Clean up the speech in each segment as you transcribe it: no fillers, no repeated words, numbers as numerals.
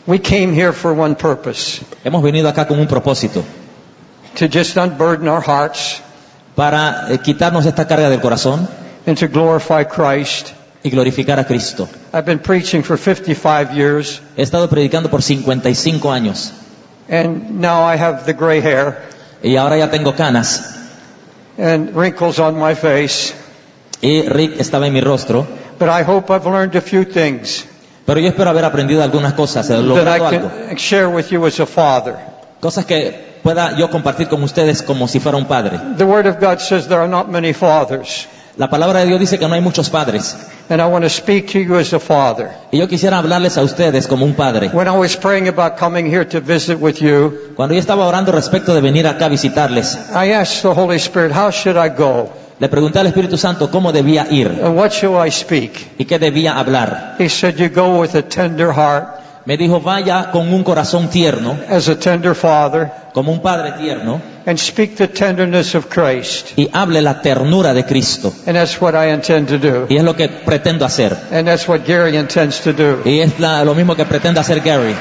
We came here for one purpose, Hemos venido acá con un propósito, to just unburden our hearts para quitarnos esta carga del corazón and to glorify Christ. y glorificar a Cristo. I've been preaching for 55 years, He estado predicando por 55 años and now I have the gray hair y ahora ya tengo canas and wrinkles on my face, y Rick estaba en mi rostro, but I hope I've learned a few things pero yo espero haber aprendido algunas cosas, he that logrado I algo, can share with you as a father. cosas que pueda yo compartir con ustedes como si fuera un padre. The Word of God says there are not many fathers, La palabra de Dios dice que no hay muchos padres and I want to speak to you as a father. y yo quisiera hablarles a ustedes como un padre. When I was praying about coming here to visit with you, Cuando yo estaba orando respecto de venir acá a visitarles, I asked the Holy Spirit, how should I go? le pregunté al Espíritu Santo cómo debía ir And what shall I speak? y qué debía hablar. He said, you go with a tender heart, Me dijo, vaya con un corazón tierno, as a tender father, como un padre tierno, and speak the tenderness of Christ. y hable la ternura de Cristo. And that's what I intend to do. Y es lo que pretendo hacer. And that's what Gary intends to do. Y es lo mismo que pretende hacer Gary.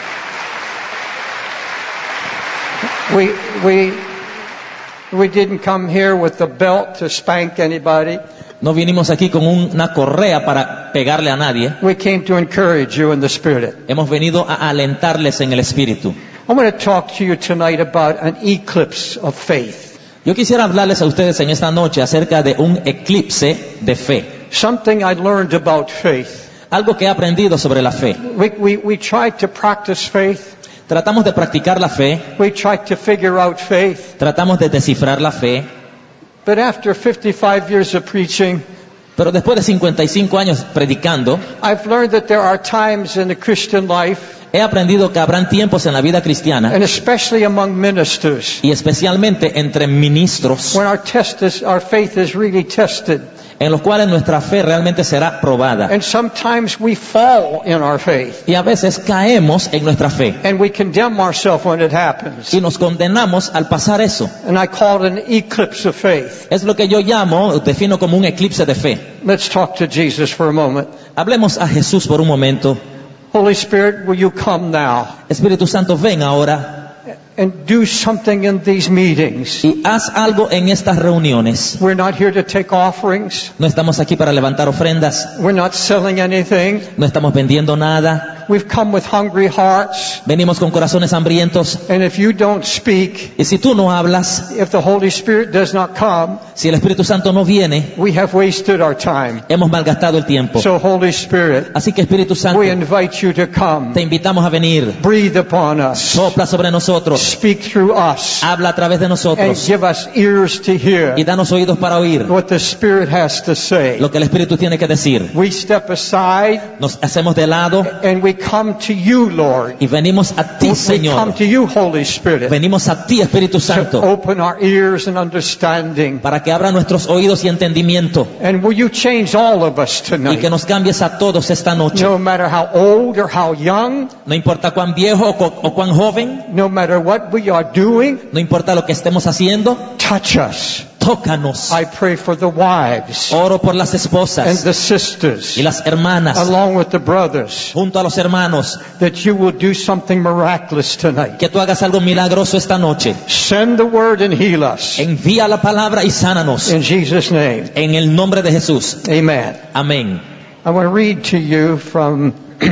We didn't come here with the belt to spank anybody. No vinimos aquí con una correa para pegarle a nadie. We came to encourage you in the Spirit. Hemos venido a alentarles en el Espíritu. I want to talk to you tonight about an eclipse of faith. Yo quisiera hablarles a ustedes en esta noche acerca de un eclipse de fe. Something I learned about faith. Algo que he aprendido sobre la fe. We tried to practice faith. Tratamos de practicar la fe. We tried to figure out faith. Tratamos de descifrar la fe. But after 55 years of preaching, Pero después de 55 años predicando, I've learned that there are times in the Christian life, he aprendido que habrán tiempos en la vida cristiana, and especially among ministers, y especialmente entre ministros, when our faith is really tested. en los cuales nuestra fe realmente será probada. And sometimes we fall in our faith. Y a veces caemos en nuestra fe. And we condemn ourselves when it happens. Y nos condenamos al pasar eso. And I call it an eclipse of faith. Es lo que yo defino como un eclipse de fe. Let's talk to Jesus for a moment. Hablemos a Jesús por un momento. Holy Spirit, will you come now Espíritu Santo, ven ahora and do something in these meetings? y haz algo en estas reuniones. We're not here to take offerings. No estamos aquí para levantar ofrendas. We're not selling anything. No estamos vendiendo nada. We've come with hungry hearts. Venimos con corazones hambrientos. And if you don't speak, Y si tú no hablas, if the Holy Spirit does not come, si el Espíritu Santo no viene, we have wasted our time. hemos malgastado el tiempo. So Holy Spirit, Así que Espíritu Santo, we invite you to te come. invitamos a venir. Breathe upon us. Sopla sobre nosotros. Speak through us. Habla a través de And nosotros. give us ears to hear Y danos oídos para oír what the Spirit has to say. lo que el Espíritu tiene que decir. We step aside Nos hacemos de lado and we come to you, Lord. y venimos a ti, We come Señor. to you, Holy Spirit, Venimos a ti, Espíritu to Santo, open our ears and understanding. para que abra nuestros oídos y entendimiento And will you change all of us y que tonight? nos cambies a todos esta noche. No matter how old or how young, No importa cuán viejo o cuán joven, no matter what we are doing, no importa lo que estemos haciendo, touch us. tócanos. I pray for the wives Oro por las and esposas the sisters, y las hermanas, along with the brothers, junto a los hermanos, that you will do something miraculous tonight. que tú hagas algo milagroso esta noche. Send the word and heal us. Envía la palabra y sánanos. In Jesus' name, En el nombre de Jesús. amen. Amén. I want to read to you from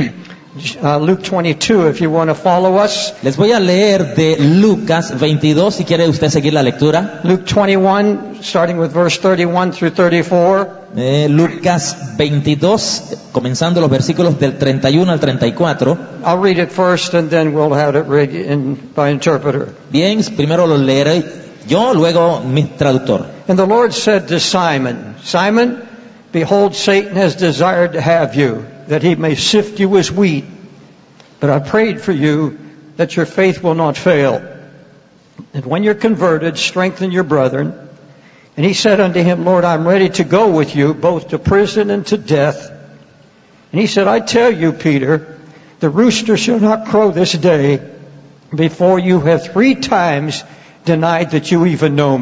Luke 22, if you want to follow us. Les voy a leer de Lucas 22, si quiere usted seguir la lectura. Luke 21, starting with verse 31 through 34. Lucas 22, comenzando los versículos del 31 al 34. I'll read it first and then we'll have it read by interpreter. Bien, primero lo leeré yo, luego mi traductor. And the Lord said to Simon, Simon, behold, Satan has desired to have you, that he may sift you as wheat. But I prayed for you that your faith will not fail. And when you're converted, strengthen your brethren. And he said unto him, Lord, I'm ready to go with you, both to prison and to death. And he said, I tell you, Peter, the rooster shall not crow this day before you have 3 times denied that you even know me.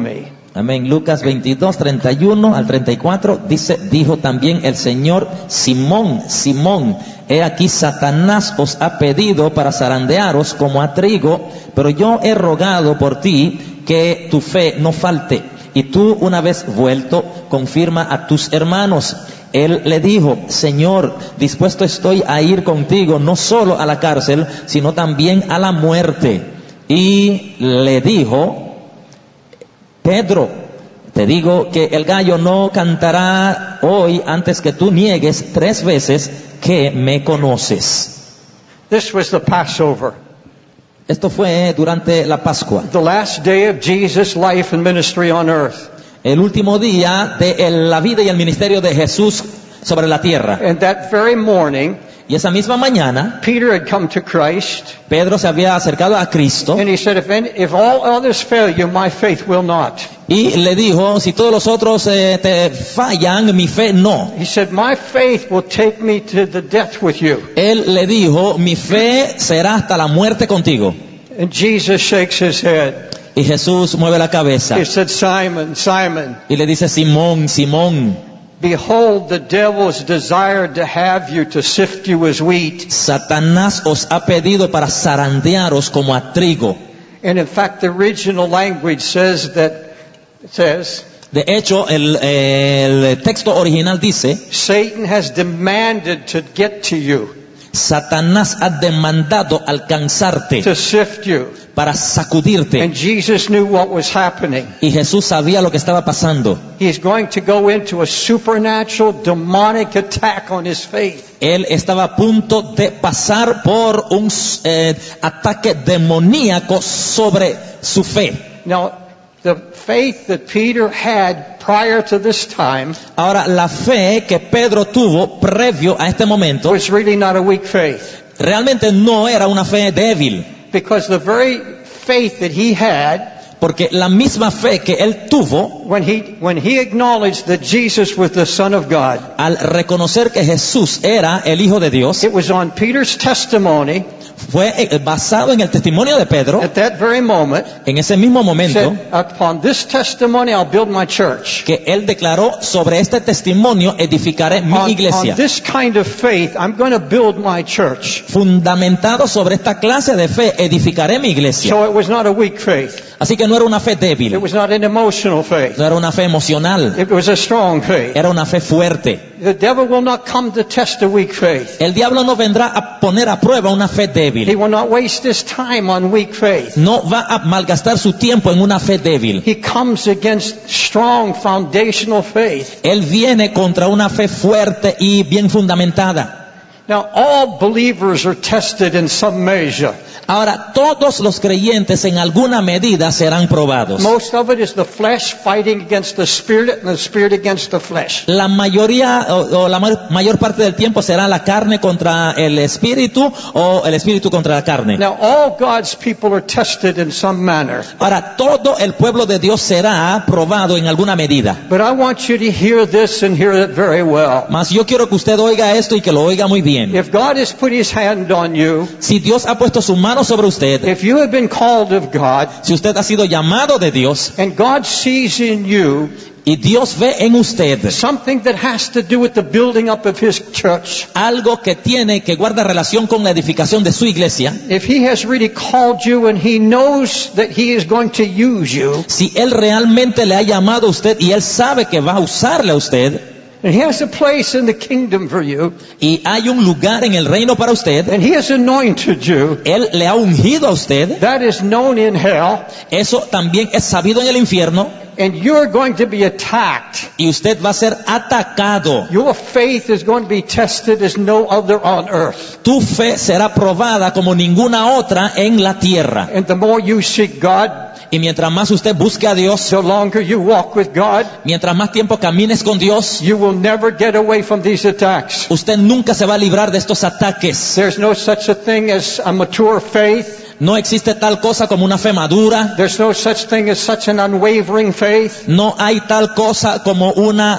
Amén. Lucas 22, 31 al 34 dice, dijo también el Señor, Simón, Simón, he aquí Satanás os ha pedido para zarandearos como a trigo, pero yo he rogado por ti que tu fe no falte. Y tú, una vez vuelto, confirma a tus hermanos. Él le dijo, Señor, dispuesto estoy a ir contigo, no solo a la cárcel, sino también a la muerte. Y le dijo, Pedro, te digo que el gallo no cantará hoy antes que tú niegues 3 veces que me conoces. This was the Passover, Esto fue durante la Pascua, the last day of Jesus' life and ministry on earth. el último día de la vida y el ministerio de Jesús sobre la tierra. And that very morning, Y esa misma mañana, Peter had come to Christ, Pedro se había acercado a Cristo and he said, if all others fail you, my faith will not. y le dijo, si todos los otros te fallan, mi fe no. He said, my faith will take me to the death with you. Él le dijo, mi fe será hasta la muerte contigo. And Jesus shakes his head. Y Jesús mueve la cabeza He said, Simon, Simon, y le dice, Simón, Simón, behold, the devil has desired to have you to sift you as wheat. Satanás os ha pedido para zarandearos como a trigo. And in fact, the original language says, De hecho, el texto original dice, Satan has demanded to get to you, Satanás ha demandado alcanzarte to sift you. para sacudirte. And Jesus knew what was happening. Y Jesús sabía lo que estaba pasando. He's going to go into a supernatural, demonic attack on his faith. Él estaba a punto de pasar por un ataque demoníaco sobre su fe. Now, the faith that Peter had prior to this time Ahora, la fe que Pedro tuvo previo a este momento was really not a weak faith. realmente no era una fe débil, Because the very faith that he had, porque la misma fe que él tuvo when he acknowledged that Jesus was the Son of God, al reconocer que Jesús era el Hijo de Dios, it was on Peter's testimony fue basado en el testimonio de Pedro. at that very moment. En ese mismo momento Said, upon this testimony I'll build my church. que él declaró, sobre este testimonio edificaré mi On iglesia. this kind of faith, I'm going to build my church. Fundamentado sobre esta clase de fe, edificaré mi iglesia. So it was not a weak faith. Así que no era una fe débil, It was not an emotional faith. no era una fe emocional, It was a strong faith. era una fe fuerte. The devil will not come to test a weak faith. El diablo no vendrá a poner a prueba una fe He débil. will not waste his time on weak faith. No va a malgastar su tiempo en una fe débil. He comes against strong foundational faith. Él viene contra una fe fuerte y bien fundamentada. Now, all believers are tested in some measure. Ahora, todos los creyentes en alguna medida serán probados. Most of it is the flesh fighting against the spirit and the spirit against the flesh. La mayoría o la mayor parte del tiempo será la carne contra el espíritu o el espíritu contra la carne. Now, all God's people are tested in some manner. Ahora, todo el pueblo de Dios será probado en alguna medida. But I want you to hear this and hear it very well. Mas yo quiero que usted oiga esto y que lo oiga muy bien. If God has put his hand on you, Si Dios ha puesto su mano sobre usted, if you have been called of God, si usted ha sido llamado de Dios and God sees in you y Dios ve en usted something that has to do with the building up of his church, algo que guarda relación con la edificación de su iglesia, if he has really called you and he knows that he is going to use you, si Él realmente le ha llamado a usted y Él sabe que va a usarle a usted, and he has a place in the kingdom for you, y hay un lugar en el reino para usted, and he has anointed you, Él le ha ungido a usted, that is known in hell, eso también es sabido en el infierno, and you're going to be attacked. y usted va a ser atacado. Your faith is going to be tested as no other on earth. Tu fe será probada como ninguna otra en la tierra. And the more you seek God, Y mientras más usted busque a Dios, the longer you walk with God, mientras más tiempo camines con Dios, you will never get away from these attacks. usted nunca se va a librar de estos ataques. There's no such a thing as a mature faith. No existe tal cosa como una fe madura. There's no such thing as such an unwavering faith. No hay tal cosa como una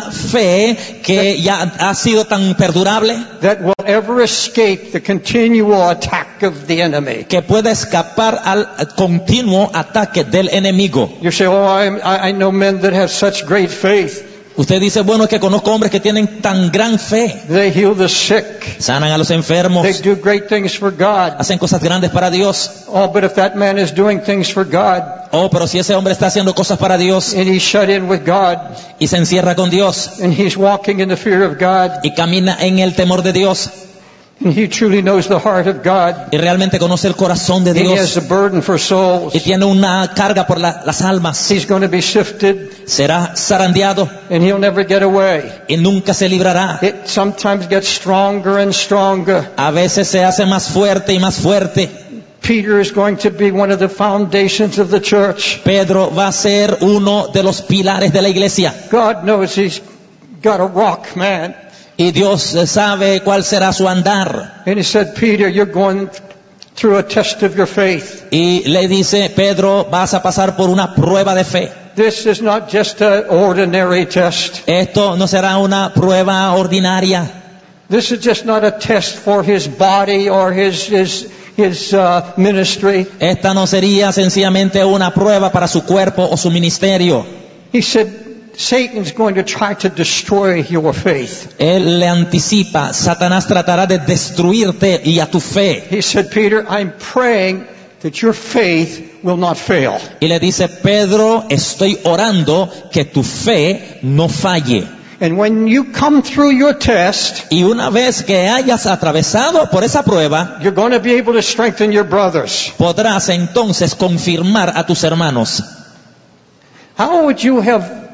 fe que ya ha sido tan perdurable That will ever escape the continual attack of the enemy. que pueda escapar al continuo ataque del enemigo. You say, oh, I know men that have such great faith. Usted dice, bueno, es que conozco hombres que tienen tan gran fe. They heal the sick. Sanan a los enfermos. They do great things for God. Hacen cosas grandes para Dios. Oh, but if that man is doing things for God, Oh, pero si ese hombre está haciendo cosas para Dios and he's shut in with God, y se encierra con Dios and he's walking in the fear of God, y camina en el temor de Dios and he truly knows the heart of God, y realmente conoce el corazón de and he has Dios a burden for souls, y tiene una carga por las almas, he's going to be sifted, será zarandeado and he'll never get away. y nunca se librará. It sometimes gets stronger and stronger. A veces se hace más fuerte y más fuerte. Peter is going to be one of the foundations of the church. Pedro va a ser uno de los pilares de la iglesia. God knows he's got a rock, man. Y Dios sabe cuál será su andar. And he said, Peter, you're going through a test of your faith. Y le dice, Pedro, vas a pasar por una prueba de fe. This is not just an ordinary test. Esto no será una prueba ordinaria. This is just not a test for his body or his ministry. Esta no sería sencillamente una prueba para su cuerpo o su ministerio. He said, Satan's going to try to destroy your faith. Él le anticipa, Satanás tratará de destruirte y a tu fe. He said, Peter, I'm praying that your faith will not fail. Y le dice, Pedro, estoy orando que tu fe no falle. And when you come through your test, Y una vez que hayas atravesado por esa prueba, you're going to be able to strengthen your brothers. podrás entonces confirmar a tus hermanos. How would you have,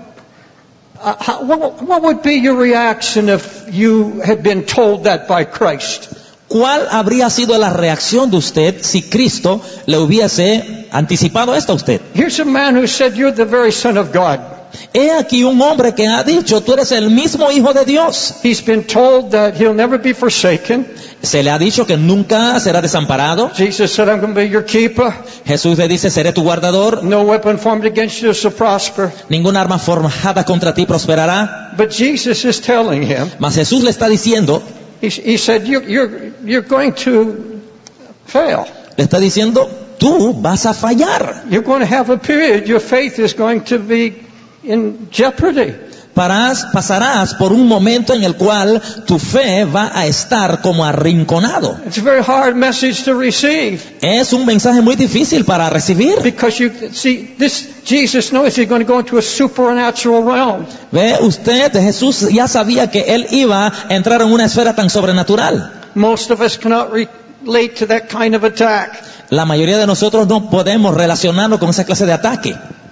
what would be your reaction if you had been told that by Christ? ¿Cuál habría sido la reacción de usted si Cristo le hubiese anticipado esto a usted? Here's a man who said, you're the very Son of God. He aquí un hombre que ha dicho, tú eres el mismo Hijo de Dios. He's been told that he'll never be forsaken. Se le ha dicho que nunca será desamparado. Jesus said, I'm going to be your keeper. Jesús le dice, seré tu guardador. No weapon formed against you shall prosper. Ninguna arma forjada contra ti prosperará. But Jesus is telling him, Mas Jesús le está diciendo, he said, you're going to fail. le está diciendo, tú vas a fallar. You're going to have a period. Your faith is going to be in jeopardy. Pasarás por un momento en el cual tu fe va a estar como arrinconado. It's a very hard message to receive. Es un mensaje muy difícil para recibir. Because you see, this Jesus knows he's going to go into a supernatural realm. Ve usted, Jesús ya sabía que él iba a entrar en una esfera tan sobrenatural. Most of us cannot relate to that kind of attack. La mayoría de nosotros no podemos relacionarnos con esa clase de ataque.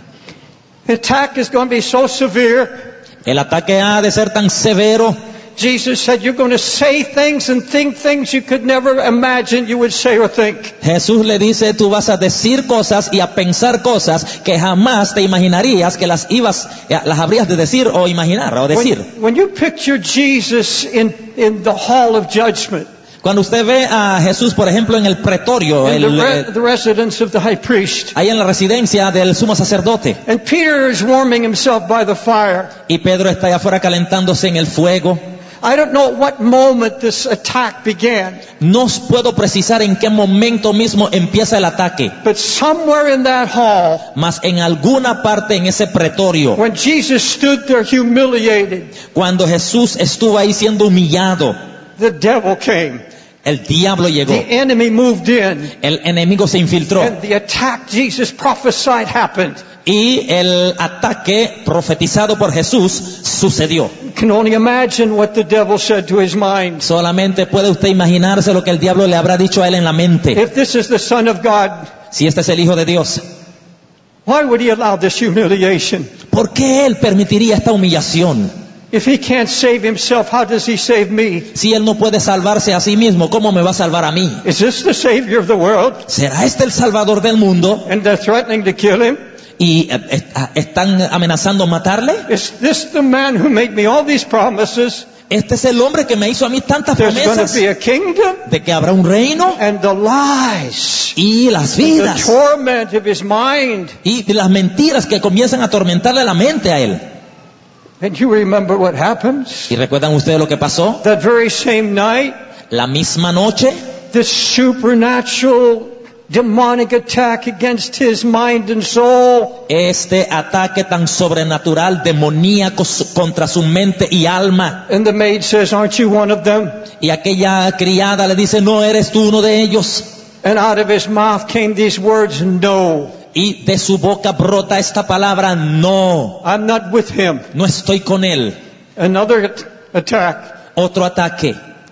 The attack is going to be so severe. El ataque ha de ser tan severo. Jesus said, you're going to say things and think things you could never imagine you would say or think. Jesús le dice, tú vas a decir cosas y a pensar cosas que jamás te imaginarías que las habrías de decir o imaginar o decir. When you picture Jesus in the hall of judgment, Cuando usted ve a Jesús, por ejemplo, en el pretorio, in the residence of the high priest, ahí en la residencia del sumo sacerdote, and Peter is warming himself by the fire. y Pedro está allá afuera calentándose en el fuego, I don't know what moment this attack began, no puedo precisar en qué momento mismo empieza el ataque, but somewhere in that hall, mas en alguna parte en ese pretorio, when Jesus stood there humiliated, cuando Jesús estuvo ahí siendo humillado, the devil came. el diablo llegó, The enemy moved in, el enemigo se infiltró, and the attack Jesus prophesied happened. y el ataque profetizado por Jesús sucedió. You can only imagine what the devil said to his mind. Solamente puede usted imaginarse lo que el diablo le habrá dicho a él en la mente. If this is the Son of God, Si este es el Hijo de Dios, why would he allow this humiliation? ¿por qué él permitiría esta humillación? If he can't save himself, how does he save me? Si él no puede salvarse a sí mismo, ¿cómo me va a salvar a mí? Is this the Savior of the world? ¿Será este el Salvador del mundo? And they're threatening to kill him? ¿Y están amenazando matarle? Is this the man who made me all these promises? Este es el hombre que me hizo a mí tantas There's going to promesas be a kingdom? de que habrá un reino And the lies, y las the vidas torment of his mind. y las mentiras que comienzan a atormentarle la mente a él. And you remember what happens? ¿Y recuerdan ustedes lo que pasó? That very same night, La misma noche, this supernatural demonic attack against his mind and soul. Este ataque tan sobrenatural, demoníaco contra su mente y alma. And the maid says, aren't you one of them? Y aquella criada le dice, ¿no eres tú uno de ellos? And out of his mouth came these words, no, Y de su boca brota esta palabra, no, I'm not with him. no estoy con él. Another attack. Otro ataque.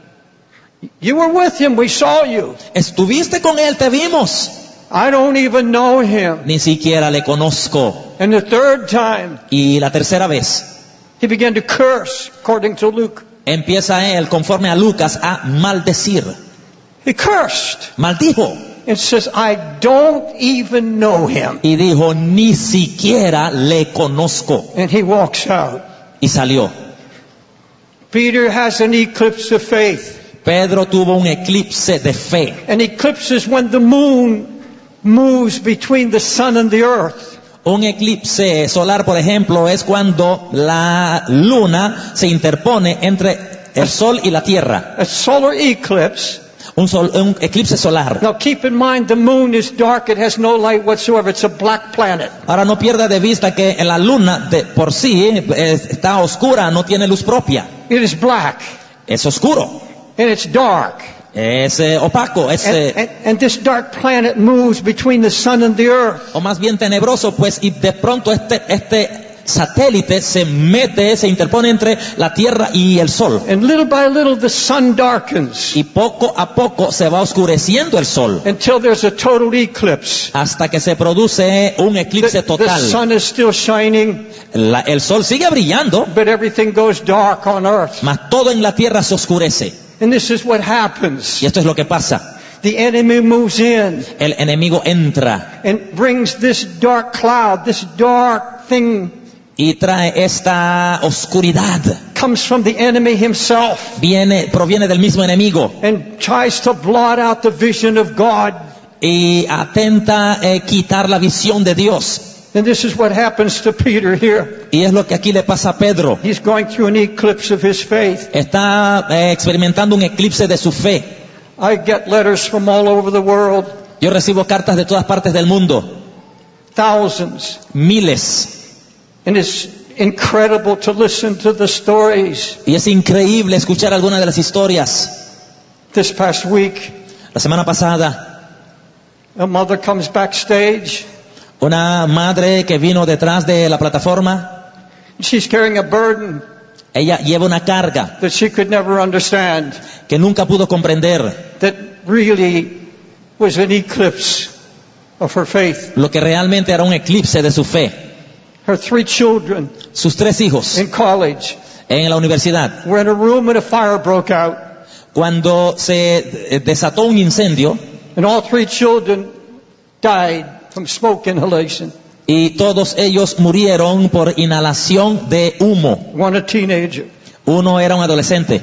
You were with him, we saw you. Estuviste con él, te vimos. I don't even know him. Ni siquiera le conozco. And the third time, Y la tercera vez, he began to curse, according to Luke. empieza él, conforme a Lucas, a maldecir. He cursed Maldijo. and says, I don't even know him. Y dijo, ni siquiera le conozco. And he walks out. Y salió. Peter has an eclipse of faith. Pedro tuvo un eclipse de fe. An eclipse is when the moon moves between the sun and the earth. Un eclipse solar, por ejemplo, es cuando la luna se interpone entre el sol y la tierra. A solar eclipse. Un eclipse solar. Now keep in mind the moon is dark, it has no light whatsoever, it's a black planet. Ahora no pierda de vista que la luna de por sí está oscura, no tiene luz propia. It is black Es oscuro, and it's dark. es opaco, es And this dark planet moves between the sun and the earth. o más bien tenebroso, pues, y de pronto este satélite se mete, se interpone entre la tierra y el sol. And little by little the sun darkens Y poco a poco se va oscureciendo el sol, until there's a total eclipse. hasta que se produce un eclipse The total. sun is still shining, El sol sigue brillando, but everything goes dark on earth. mas todo en la tierra se oscurece. And this is what happens. Y esto es lo que pasa. The enemy moves in El enemigo entra and brings this dark cloud, this dark thing y trae esta oscuridad. comes from the enemy himself Proviene del mismo enemigo and tries to blot out the vision of God. y atenta quitar la visión de Dios. And this is what happens to Peter here. Y es lo que aquí le pasa a Pedro. He's going through an eclipse of his faith. Está experimentando un eclipse de su fe. I get letters from all over the world, Yo recibo cartas de todas partes del mundo, thousands. miles. And it's incredible to listen to the stories. Y es increíble escuchar algunas de las historias. This past week, La semana pasada, a mother comes backstage. una madre que vino detrás de la plataforma, She's carrying a burden ella lleva una carga that she could never understand, que nunca pudo comprender, that really was an eclipse of her faith. lo que realmente era un eclipse de su fe. Her 3 children Sus 3 hijos in college en la universidad, were in a room and a fire broke out. cuando se desató un incendio And all 3 children died from smoke inhalation. y todos ellos murieron por inhalación de humo. One a teenager. Uno era un adolescente.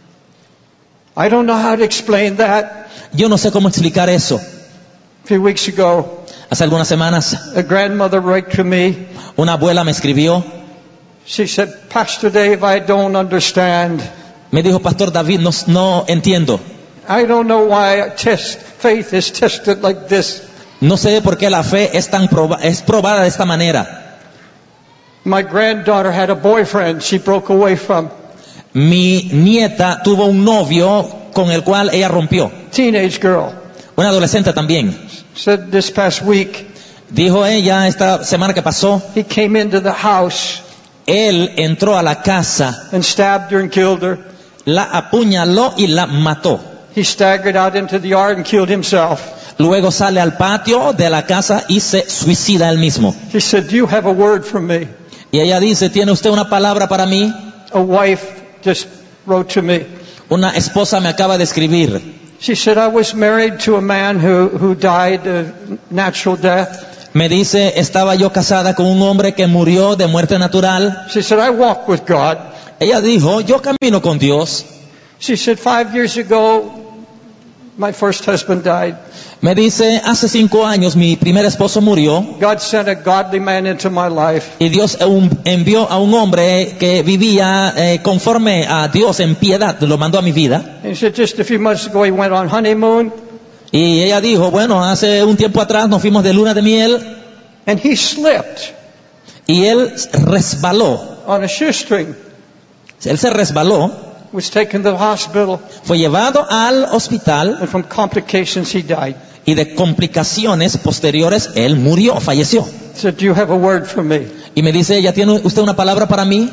I don't know how to explain that. Yo no sé cómo explicar eso. A few weeks ago, Hace algunas semanas a grandmother wrote to me. una abuela me escribió, She said, Pastor Dave, I don't understand. me dijo, Pastor David, no entiendo. I don't know why faith is tested like this. No sé por qué la fe es probada de esta manera. My granddaughter had a boyfriend she broke away from. Mi nieta tuvo un novio con el cual ella rompió. Teenage girl. Una adolescente también. Said this past week, Dijo ella esta semana que pasó, he came into the house él entró a la casa, and stabbed her and killed her. la apuñaló y la mató. He staggered out into the yard and killed himself. Luego sale al patio de la casa y se suicida él mismo. He said, do you have a word for me? Y ella dice, ¿tiene usted una palabra para mí? A wife just wrote to me. Una esposa me acaba de escribir. She said, I was married to a man who died a natural death. Me dice, estaba yo casada con un hombre que murió de muerte natural. She said, I walk with God. Ella dijo, yo camino con Dios. She said, 5 years ago, my first husband died. Me dice, hace 5 años mi primer esposo murió God sent a godly man into my life. y Dios envió a un hombre que vivía conforme a Dios en piedad, lo mandó a mi vida. And he said, just a few months ago, he went on honeymoon. Y ella dijo, bueno, hace un tiempo atrás nos fuimos de luna de miel and he slipped y él resbaló. on a shoestring, Él se resbaló, was taken to the hospital, fue llevado al hospital and from complications he died. y de complicaciones posteriores él murió, falleció. He said, do you have a word for me? Y me dice ella, ¿tiene usted una palabra para mí?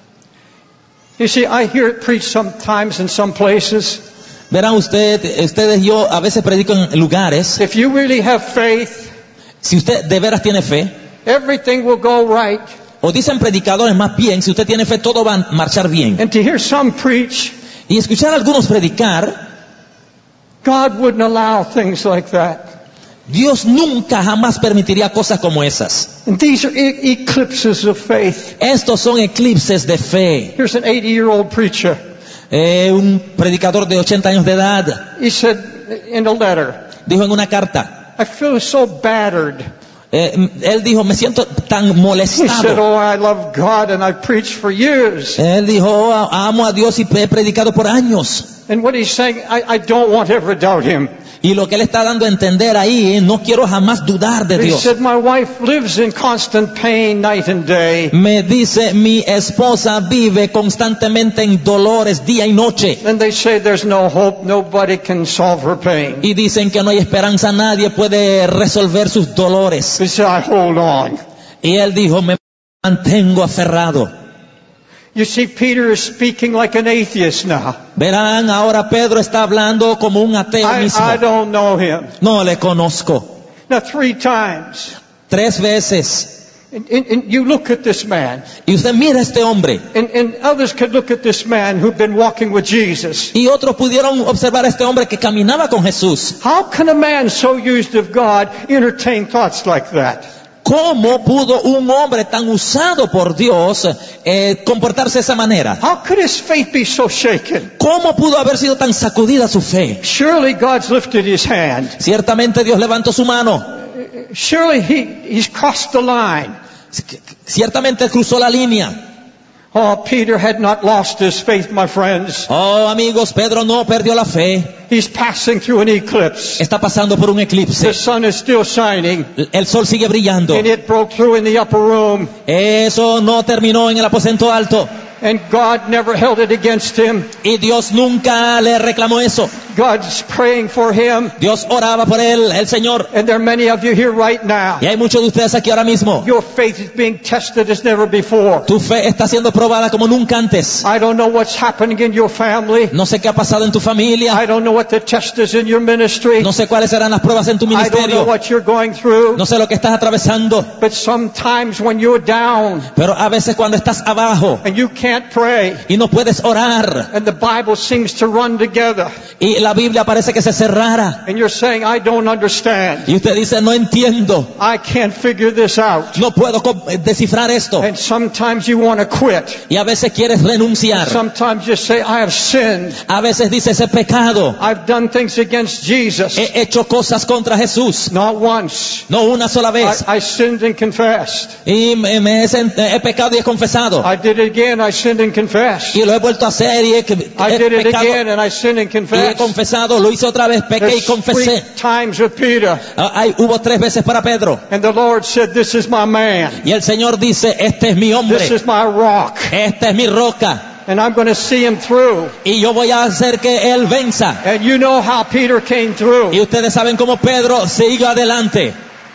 You see, I hear it preached sometimes in some places. Verán ustedes, yo a veces predico en lugares. If you really have faith, Si usted de veras tiene fe, everything will go right. o dicen predicadores más bien, si usted tiene fe todo va a marchar bien. And to hear some preach, Y escuchar a algunos predicar, God wouldn't allow things like that. Dios nunca jamás permitiría cosas como esas. And these are eclipses of faith. Estos son eclipses de fe. Here's an 80-year-old preacher. Un predicador de 80 años de edad He said in a letter, dijo en una carta, I feel so battered. él dijo, me siento tan He said, molestado. oh, I love God and I've preached for years. Él dijo, "Oh, amo a Dios y he predicado por años. And what he's saying, I don't want to ever doubt him. Y lo que él está dando a entender ahí, no quiero jamás dudar de He Dios. said, my wife lives in constant pain night and day. Me dice, mi esposa vive constantemente en dolores día y noche. And they say there's no hope, nobody can solve her pain. Y dicen que no hay esperanza, nadie puede resolver sus dolores. He said, I hold on. Y él dijo, me mantengo aferrado. You see, Peter is speaking like an atheist now. Verán, ahora Pedro está hablando como un ateo mismo. I don't know him. No le conozco. Now 3 times. 3 veces. And you look at this man. Y usted mira a este hombre. And others could look at this man who've been walking with Jesus. Y otros pudieron observar a este hombre que caminaba con Jesús. How can a man so used of God entertain thoughts like that? ¿Cómo pudo un hombre tan usado por Dios comportarse de esa manera? How could his faith be so shaken? ¿Cómo pudo haber sido tan sacudida su fe? Surely God's lifted his hand. Ciertamente Dios levantó su mano. Surely he's crossed the line. Ciertamente cruzó la línea. Oh, Peter had not lost his faith, my friends. Oh, amigos, Pedro no perdió la fe. He's passing through an eclipse. Está pasando por un eclipse. The sun is still shining, El sol sigue brillando. and it broke through in the upper room, Eso no terminó en el aposento alto. and God never held it against him. Y Dios nunca le reclamó eso. God's praying for him, Dios oraba por él, el Señor. and there are many of you here right now. Y hay muchos de ustedes aquí ahora mismo. Your faith is being tested as never before. Tu fe está siendo probada como nunca antes. I don't know what's happening in your family. No sé qué ha pasado en tu familia. I don't know what the test is in your ministry. No sé cuáles serán las pruebas en tu I don't know ministerio. what you're going through. No sé lo que estás atravesando. But sometimes when you're down Pero a veces cuando estás abajo and you can't pray, y no puedes orar and the Bible seems to run together, y la Biblia parece que se cerrara and you're saying, I don't understand. y usted dice, no entiendo, I can't figure this out. no puedo descifrar esto. And sometimes you want to quit. Y a veces quieres renunciar. Sometimes you say, I have sinned. A veces dices, he pecado. I've done things against Jesus. He hecho cosas contra Jesús. Not once. No una sola vez. I sinned and confessed. Y he pecado y he confesado. I did it again. I sinned and confessed. Y lo he vuelto a hacer y he I did it pecado again and I sinned and y he confessed. confesado. Lo hice otra vez, pequé y There's confesé. 3 times with Peter. Hubo 3 veces para Pedro. And the Lord said, this is my man. Y el Señor dice, este es mi This hombre. is my rock. Esta es mi roca. And I'm going to see him through. Y yo voy a hacer que él venza. And you know how Peter came through. Y ustedes saben cómo Pedro siguió adelante.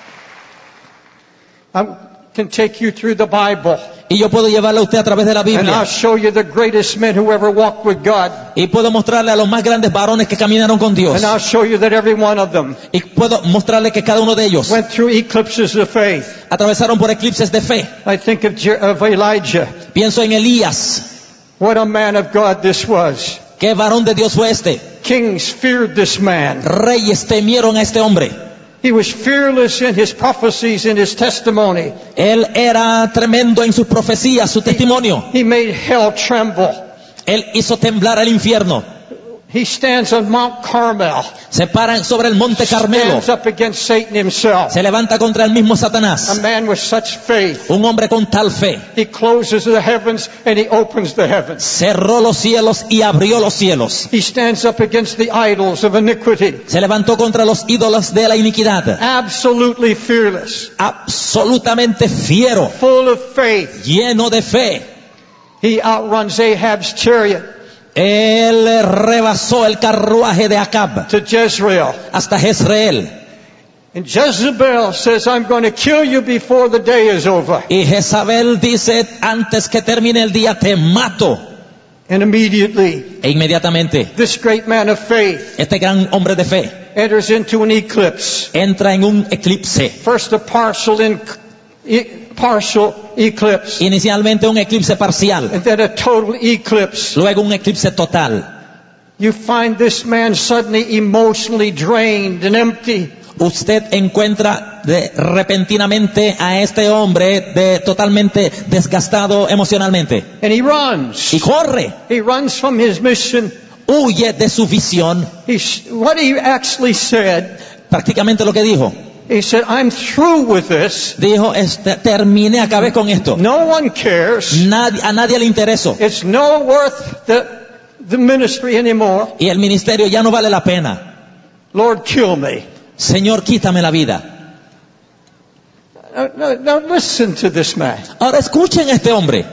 I can take you through the Bible. Y yo puedo llevarle a usted a través de la And I'll Biblia. show you the greatest men who ever walked with God. Y puedo mostrarle a los más grandes varones que caminaron con Dios. And I'll show you that every one of them Y puedo mostrarle que cada uno de ellos went through eclipses of faith. atravesaron por eclipses de fe. I think of Elijah. Pienso en Elías. What a man of God this was. ¿Qué varón de Dios fue este? Kings feared this man. Reyes temieron a este hombre. He was fearless in his prophecies and his testimony. Él era tremendo en sus profecías, su testimonio. He made hell tremble. Él hizo temblar al infierno. He stands on Mount Carmel. Se para sobre el monte Carmelo. Stands up against Satan himself. Se levanta contra el mismo A Satanás. man with such faith. Un hombre con tal fe. He closes the heavens and he opens the heavens. Cerró los cielos y abrió los cielos. He stands up against the idols of iniquity. Se levantó contra los ídolos de la iniquidad. Absolutely fearless. Absolutamente fiero. Full of faith. Lleno de fe. He outruns Ahab's chariot Él rebasó el carruaje de Acab to Jezreel. hasta Jezreel. And Jezebel says, I'm going to kill you before the day is over. Y Jezabel dice, antes que termine el día te mato. And immediately, E inmediatamente, this great man of faith este gran hombre de fe enters into an eclipse. entra en un eclipse. First a partial eclipse, Inicialmente un eclipse parcial, and then a total eclipse. luego un eclipse total. You find this man suddenly emotionally drained and empty. Usted encuentra repentinamente a este hombre totalmente desgastado emocionalmente. And he runs. Y corre, He runs from his mission. huye de su visión. What he actually said, Prácticamente lo que dijo. he said, I'm through with this. Dijo, terminé, acabé con esto. No one cares. A nadie le interesó. It's no worth the ministry anymore. Y el ministerio ya no vale la pena. Lord, kill me. Señor, quítame la vida. Now listen to this man. Ahora escuchen a este hombre.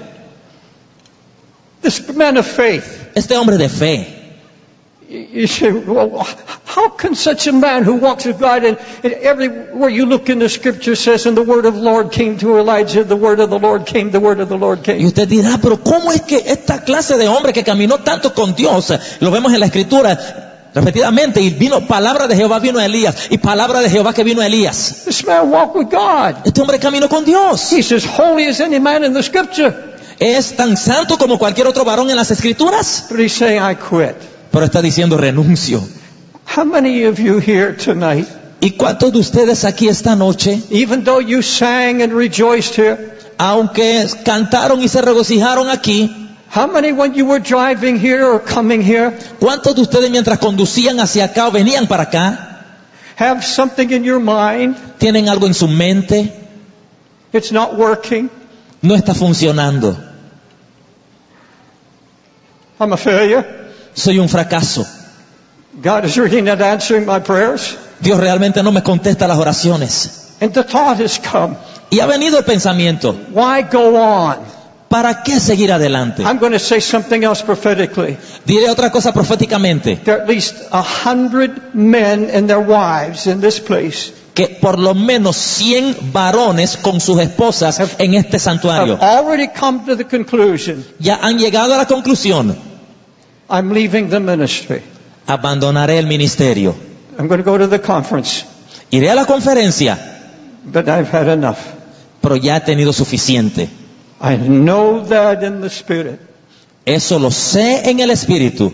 This man of faith. Este hombre de fe. You say, well, how can such a man who walks with God and everywhere you look in the scripture says, and the word of the Lord came to Elijah, the word of the Lord came, the word of the Lord Y came. usted dirá, pero ¿cómo es que esta clase de hombre que caminó tanto con Dios, lo vemos en la escritura repetidamente, y vino palabra de Jehová, vino a Elías, y palabra de Jehová que vino a Elías? This man walked with God. Este hombre caminó con Dios. He's as holy as any man in the scripture. Es tan santo como cualquier otro varón en las escrituras. But he's saying, I quit. Pero está diciendo, renuncio. How many of you here tonight, ¿Y cuántos de ustedes aquí esta noche, even though you sang and rejoiced here, aunque cantaron y se regocijaron aquí, how many when you were driving here or coming here, cuántos de ustedes mientras conducían hacia acá o venían para acá, have something in your mind, tienen algo en su mente, it's not working, no está funcionando? I'm a failure, Soy un fracaso. God is really not answering my prayers? Dios realmente no me contesta las oraciones. And the thought has come, Y ha venido el pensamiento, why go on? ¿para qué seguir adelante? I'm going to say something else prophetically. Diré otra cosa proféticamente, There are at least 100 men and their wives in this place que por lo menos 100 varones con sus esposas en este santuario have already come to the conclusion, ya han llegado a la conclusión, I'm leaving the ministry. abandonaré el ministerio. I'm going to go to the conference, Iré a la conferencia, but I've had enough. pero ya he tenido suficiente. I know that in the spirit. Eso lo sé en el espíritu.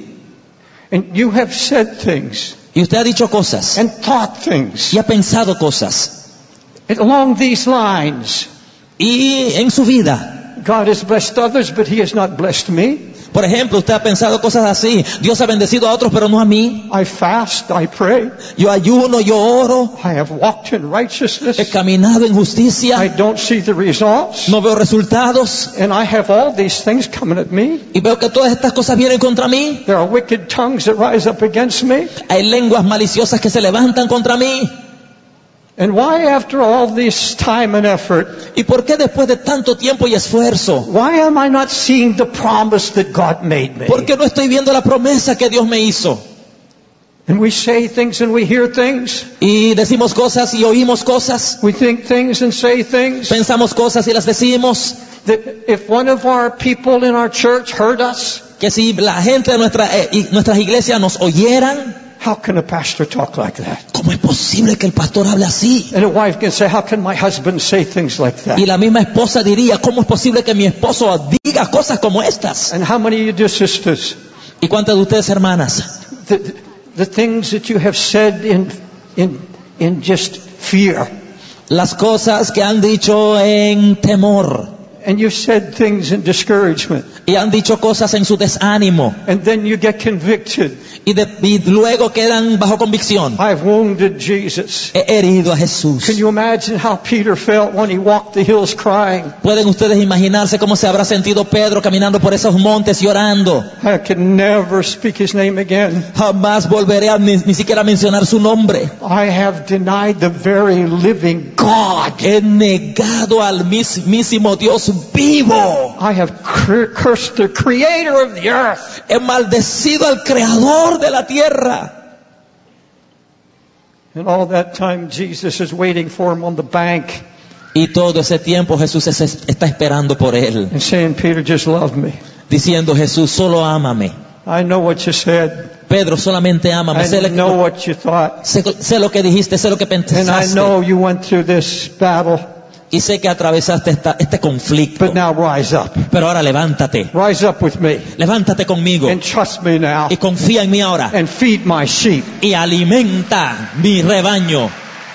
And you have said things Y usted ha dicho cosas and thought things y ha pensado cosas. along these lines. Y en su vida, God has blessed others, but He has not blessed me. por ejemplo, usted ha pensado cosas así. Dios ha bendecido a otros, pero no a mí. I fast, I pray, Yo ayuno, yo oro, I have walked in righteousness. he caminado en I justicia, don't see the results. no veo resultados. And I have all these things coming at me. Y veo que todas estas cosas vienen contra mí. There are wicked tongues that rise up against me. Hay lenguas maliciosas que se levantan contra mí. And why, after all this time and effort, ¿Y por qué después de tanto tiempo y esfuerzo? why am I not seeing the promise that God made me? ¿Por qué no estoy viendo la promesa que Dios me hizo? And we say things and we hear things. Y decimos cosas y oímos cosas. We think things and say things. Pensamos cosas y las decimos. That if one of our people in our church heard us, Que si la gente de nuestras iglesias nos oyeran, how can a pastor talk like that? ¿cómo es posible que el pastor hable así? And a wife can say, how can my husband say things like that? Y la misma esposa diría, ¿cómo es posible que mi esposo diga cosas como estas? And how many of you dear sisters, ¿Y cuántas de ustedes, hermanas? the things that you have said in just fear, Las cosas que han dicho en temor. and you said things in discouragement, y han dicho cosas en su desánimo and then you get convicted. y luego quedan bajo convicción. I've wounded Jesus. He herido a Jesús. Can you imagine how Peter felt when he walked the hills crying? ¿Pueden ustedes imaginarse cómo se habrá sentido Pedro caminando por esos montes llorando? I can never speak his name again. Jamás volveré a ni siquiera mencionar su nombre. I have denied the very living God. He negado al mismísimo Dios vivo. I have cursed the creator of the earth. He maldecido al creador de la tierra. And all that time Jesus is waiting for him on the bank Y todo ese tiempo Jesús está esperando por él, and saying, Peter, just love me. diciendo: Jesús, solo ámame. I know what you said. Pedro, solamente ámame. I know what you thought. Sé lo que dijiste, sé lo que And I pensaste. know you went through this battle. Y sé que atravesaste este conflicto. But now rise up. Pero ahora levántate. Rise up with me. Levántate conmigo. And trust me now. Y confía en mí ahora. And feed my sheep. Y alimenta mi rebaño.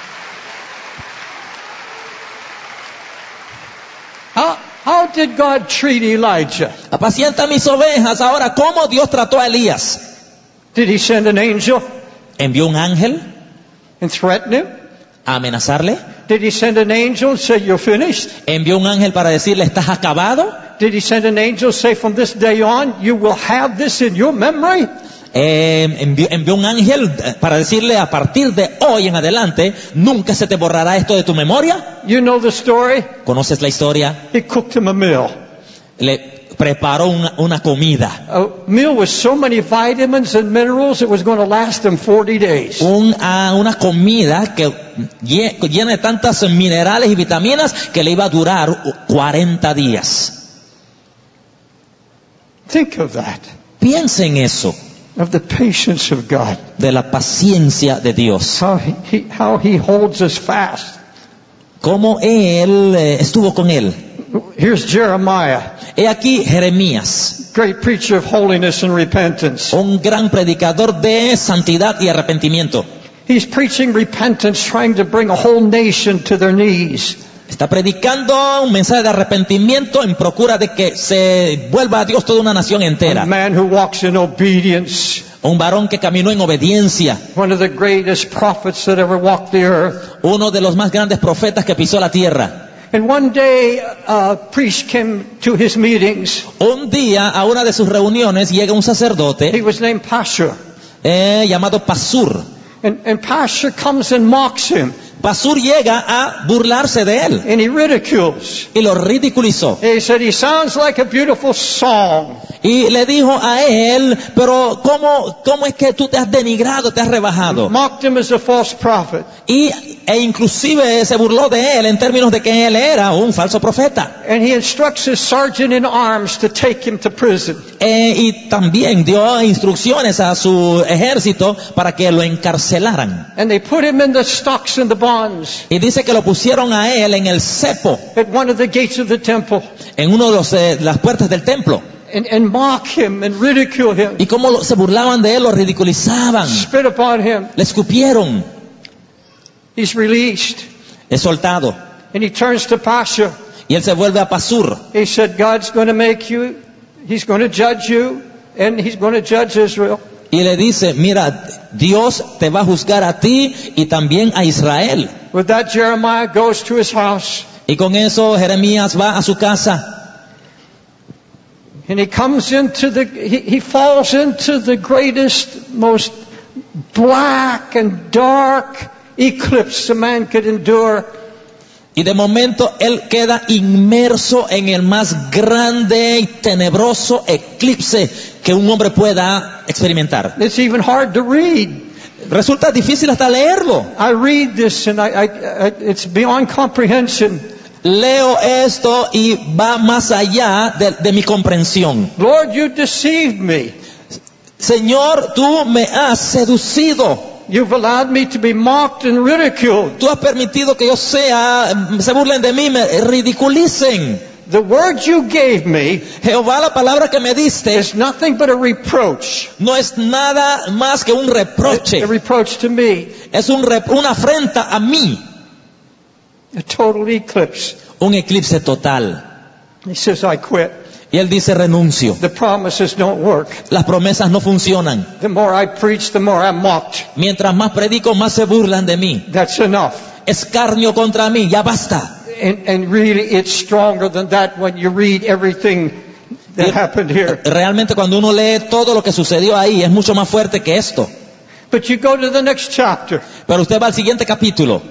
How did God treat Elijah? Apacienta mis ovejas. Ahora, ¿cómo Dios trató a Elías? Did he send an angel ¿Envió un ángel and threaten him? a amenazarle? Did he send an angel and say, you're finished? ¿Envió un ángel para decirle: estás acabado? Did he send an angel say, from this day on, you will have this in your memory? Envió un ángel para decirle: a partir de hoy en adelante, nunca se te borrará esto de tu memoria. You know the story? ¿Conoces la historia? He cooked him a meal. Le preparó una comida. A meal with so many vitamins and minerals, it was going to last him 40 days. Una comida que llena de tantas minerales y vitaminas que le iba a durar 40 días. Think of that. Piensa en eso, Of the patience of God. de la paciencia de Dios. How he holds us fast. Cómo Él estuvo con él. Here's Jeremiah, He aquí Jeremías, great preacher of holiness and repentance. un gran predicador de santidad y arrepentimiento. He's preaching repentance, trying to bring a whole nation to their knees. Está predicando un mensaje de arrepentimiento en procura de que se vuelva a Dios toda una nación A entera. man who walks in obedience. Un varón que caminó en obediencia. One of the greatest prophets that ever walked the earth. Uno de los más grandes profetas que pisó la tierra. And one day, a priest came to his meetings. Un día, a una de sus reuniones, llega un sacerdote He was named Pashur. llamado Pasur. And Pashur comes and mocks him. Pasur llega a burlarse de él And he ridicules. y lo ridiculizó. He said, he sounds like a beautiful song. Y le dijo a él: pero ¿cómo es que tú te has denigrado, te has rebajado? Mocked him as a false prophet. E inclusive se burló de él en términos de que él era un falso profeta. And he instructs his sergeant in arms to take him to prison. Y también dio instrucciones a su ejército para que lo encarcelaran. And they put him in the stocks and the bonds Y dice que lo pusieron a él en el cepo, at one of the gates of the temple. en uno de las puertas del templo. And mock him and ridicule him. Y cómo se burlaban de él, lo ridiculizaban, Spit upon him. le escupieron. He's released. Es soltado. And he turns to Pashur. Y él se vuelve a Pasur. He said, God's going to make you, he's going to judge you, and he's going to judge Israel. Y le dice: mira, Dios te va a juzgar a ti y también a Israel. With that, Jeremiah goes to his house. Y con eso Jeremías va a su casa. And he comes into he falls into the greatest, most black and dark eclipse a man could endure. Y de momento él queda inmerso en el más grande y tenebroso eclipse que un hombre pueda experimentar. It's even hard to read. Resulta difícil hasta leerlo. I read this and it's beyond comprehension. Leo esto y va más allá de mi comprensión. Lord, you deceived me. Señor, tú me has seducido. You've allowed me to be mocked and ridiculed. Tú has permitido que se burlen de mí, me ridiculicen. The word you gave me Jehová, la palabra que me diste is nothing but a reproach. no es nada más que un reproche. A reproach to me. Es una afrenta a mí. A total eclipse. Un eclipse total. He says, I quit. Y él dice, renuncio. The promises don't work. Las promesas no funcionan. The more I preach, the more I'm mocked. Mientras más predico, más se burlan de mí. That's enough. Escarnio contra mí, ya basta. And really, it's stronger than that when you read everything that happened here. Realmente cuando uno lee todo lo que sucedió ahí, es mucho más fuerte que esto. But you go to the next chapter. Pero usted va al siguiente capítulo.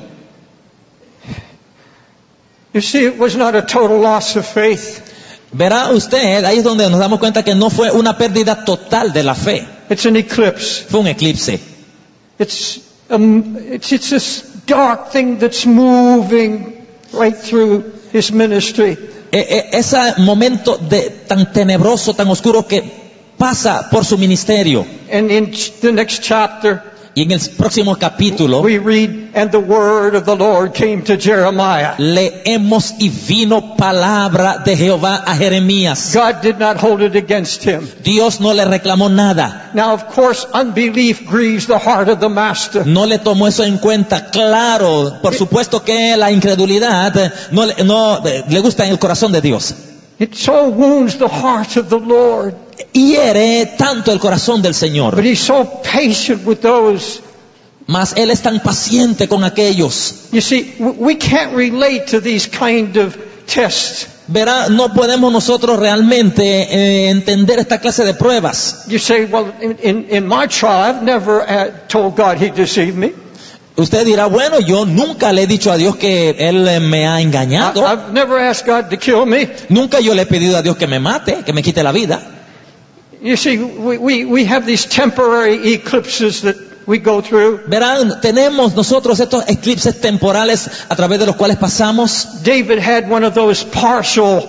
You see, it was not a total loss of faith. Verá usted, ahí es donde nos damos cuenta que no fue una pérdida total de la fe. It's an eclipse. Fue un eclipse. It's this dark thing that's moving right through his ministry. Ese momento tan tenebroso, tan oscuro que pasa por su ministerio. And in the next chapter, y en el próximo capítulo, we read, and the word of the Lord came to Jeremiah. Leemos y vino palabra de Jehová a Jeremías. God did not hold it against him. Dios no le reclamó nada. Now, of course, unbelief grieves the heart of the master. No le tomó eso en cuenta. Claro, por supuesto que la incredulidad no le gusta en el corazón de Dios. It so wounds the heart of the Lord. Hiere tanto el corazón del Señor. But he's so patient with those. Mas Él es tan paciente con aquellos. You see, we can't relate to these kind of tests. Verá, no podemos nosotros realmente entender esta clase de pruebas. You say, well, in my trial, I've never told God he deceived me. Usted dirá, bueno, yo nunca le he dicho a Dios que Él me ha engañado. I've never asked God to kill me. Nunca yo le he pedido a Dios que me mate, que me quite la vida. You see, we have these temporary eclipses that we go through. Verán, tenemos nosotros estos eclipses temporales a través de los cuales pasamos. David had one of those partial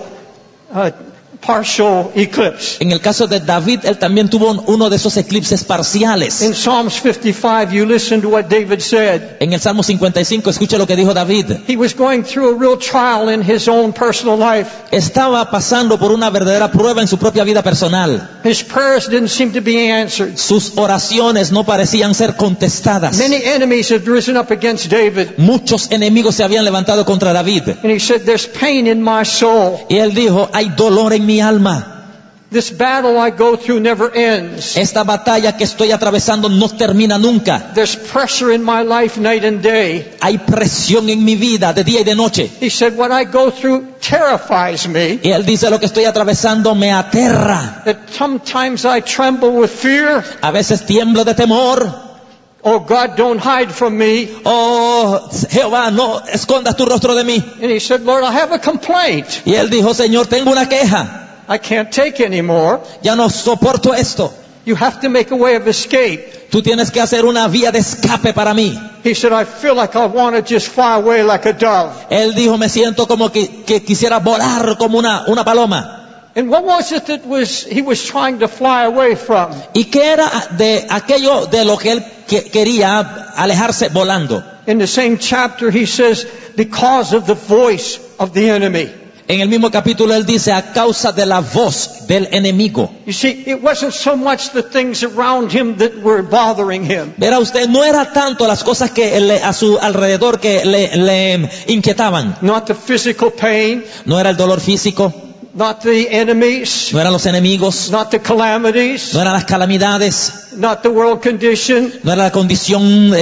eclipse. En el caso de David, él también tuvo uno de esos eclipses parciales. In Psalms 55, you listen to what David said. En el Salmo 55, escuche lo que dijo David. He was going through a real trial in his own personal life. Estaba pasando por una verdadera prueba en su propia vida personal. His prayers didn't seem to be answered. Sus oraciones no parecían ser contestadas. Many enemies had risen up against David. Muchos enemigos se habían levantado contra David. And he said, there's pain in my soul. Y él dijo, hay dolor en mi alma. This battle I go through never ends. Esta batalla que estoy atravesando no termina nunca. There's pressure in my life night and day. Hay presión en mi vida de día y de noche. He said, what I go through terrifies me. Y él dice, lo que estoy atravesando me aterra. That sometimes I tremble with fear. A veces tiemblo de temor. Oh God, don't hide from me. Oh, Jehová, no escondas tu rostro de mí. And he said, Lord, I have a complaint. Y él dijo, Señor, tengo una queja. I can't take anymore. Ya no soporto esto. You have to make a way of escape. Tú tienes que hacer una vía de escape para mí. He said, I feel like I want to just fly away like a dove. Él dijo, me siento como que quisiera volar como una paloma. And what was it that he was trying to fly away from? ¿Y qué era de aquello de lo que él quería alejarse volando? In the same chapter, he says, because of the voice of the enemy. En el mismo capítulo él dice, a causa de la voz del enemigo. You see, it wasn't so much the things around him that were bothering him. Verá usted, no era tanto las cosas que a su alrededor que le inquietaban. Not the physical pain. No era el dolor físico. Not the enemies. No eran los enemigos. Not the calamities. No eran las calamidades. Not the world condition. No era la condición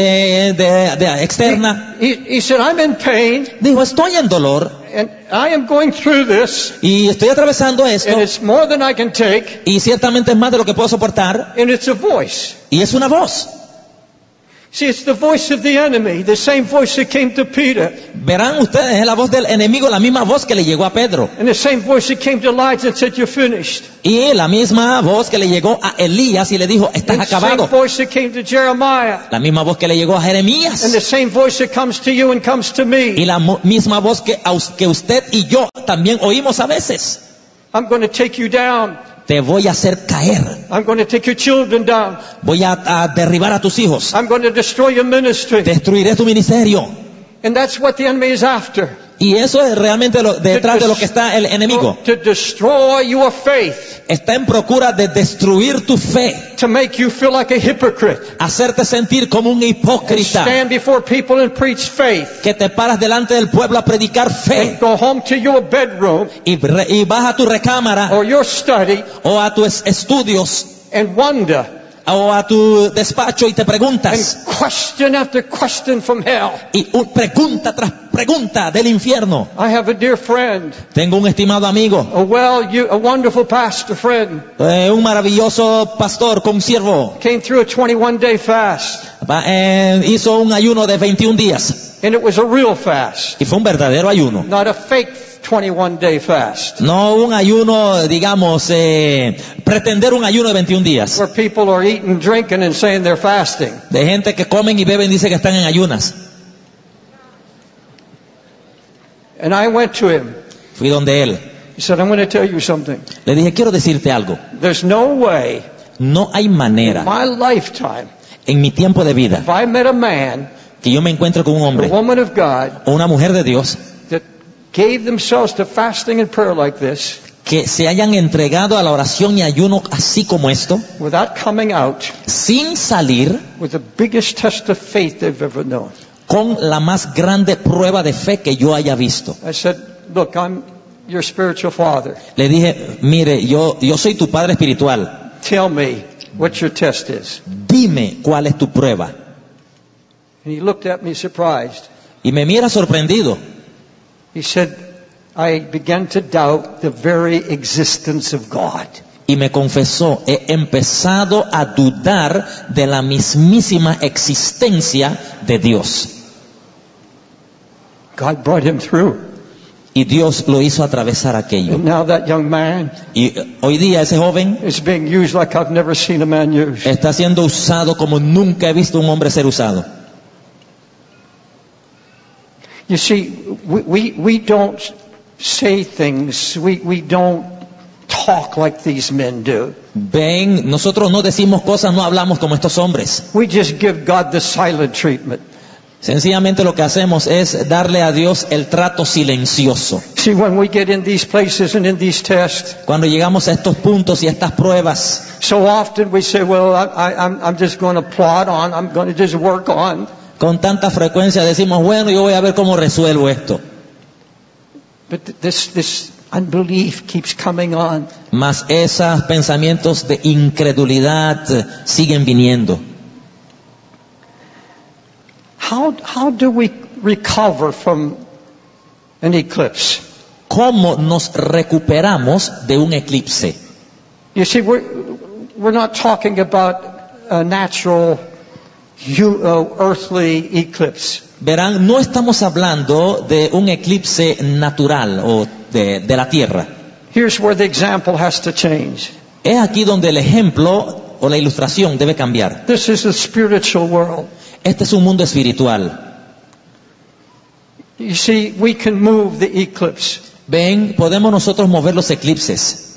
externa. He said, I'm in pain. Dijo, estoy en dolor. And I am going through this. Y estoy atravesando esto. And it's more than I can take. Y ciertamente es más de lo que puedo soportar. And it's a voice. Y es una voz. See, it's the voice of the enemy, the same voice that came to Peter. Verán ustedes, es la voz del enemigo, la misma voz que le llegó a Pedro. And the same voice that came to Elijah and said, you're finished. Y la misma voz que le llegó a Elías y le dijo, estás And the acabado. same voice that came to Jeremiah. La misma voz que le llegó a Jeremías. And the same voice that comes to you and comes to me. Y la misma voz que usted y yo también oímos a veces. I'm going to take you down. Te voy a hacer caer. I'm going to take your children down. Voy a derribar a tus hijos. I'm going to destroy your ministry. Destruiré tu ministerio. And that's what the enemy is after. Y eso es realmente detrás de lo que está el enemigo. To destroy your faith. Está en procura de destruir tu fe, To make you feel like a hypocrite. hacerte sentir como un And hipócrita, stand before people and preach faith. que te paras delante del pueblo a predicar fe And go home to your bedroom y vas a tu recámara or your study o a tus estudios and wonder o a tu despacho y te preguntas, and question after question from hell. y pregunta tras pregunta del infierno. I have a dear friend, Tengo un estimado amigo, a wonderful pastor friend, un maravilloso pastor, consiervo, came through a 21-day fast. hizo un ayuno de 21 días And it was a real fast, y fue un verdadero ayuno. not a fake 21-day fast, No un ayuno, digamos, pretender un ayuno de 21 días. where people are eating, drinking, and saying they're fasting. De gente que comen y beben y dice que están en ayunas. And I went to him. Fui donde él. He said, I'm going to tell you something. Le dije, quiero decirte algo. There's no way No hay in manera my lifetime, en mi tiempo de vida if I met a man, que yo me encuentre con un a hombre woman of God, o una mujer de Dios that gave themselves to fasting and prayer like this, que se hayan entregado a la oración y ayuno así como esto, without coming out sin salir with the biggest test of faith they've ever known. con la más grande prueba de fe que yo haya visto. I said, look, I'm your spiritual father. Le dije, mire, yo soy tu padre espiritual. Tell me what your test is. Dime cuál es tu prueba. And he looked at me surprised. Y me mira sorprendido. He said, I began to doubt the very existence of God. Y me confesó, he empezado a dudar de la mismísima existencia de Dios. God brought him through. Y Dios lo hizo atravesar aquello. And now that young man Y hoy día ese joven is being used like I've never seen a man used. está siendo usado como nunca he visto un hombre ser usado. You see, we don't say things, we don't talk like these men do. Ven, nosotros no decimos cosas, no hablamos como estos hombres. We just give God the silent treatment. Sencillamente lo que hacemos es darle a Dios el trato silencioso. See, when we get in these places and in these tests, Cuando llegamos a estos puntos y a estas pruebas, so often we say, well, I'm just going to plod on, I'm going to just work on. con tanta frecuencia decimos, bueno, yo voy a ver cómo resuelvo esto. But this unbelief keeps coming on. Mas esos pensamientos de incredulidad siguen viniendo. How do we recover from an eclipse? ¿Cómo nos recuperamos de un eclipse? You see, we're not talking about a natural, earthly eclipse. Verán, no estamos hablando de un eclipse natural o de la Tierra. Here's where the example has to change. Es aquí donde el ejemplo o la ilustración debe cambiar. This is a spiritual world. Este es un mundo espiritual. You see, we can move the eclipse. Ven, podemos nosotros mover los eclipses.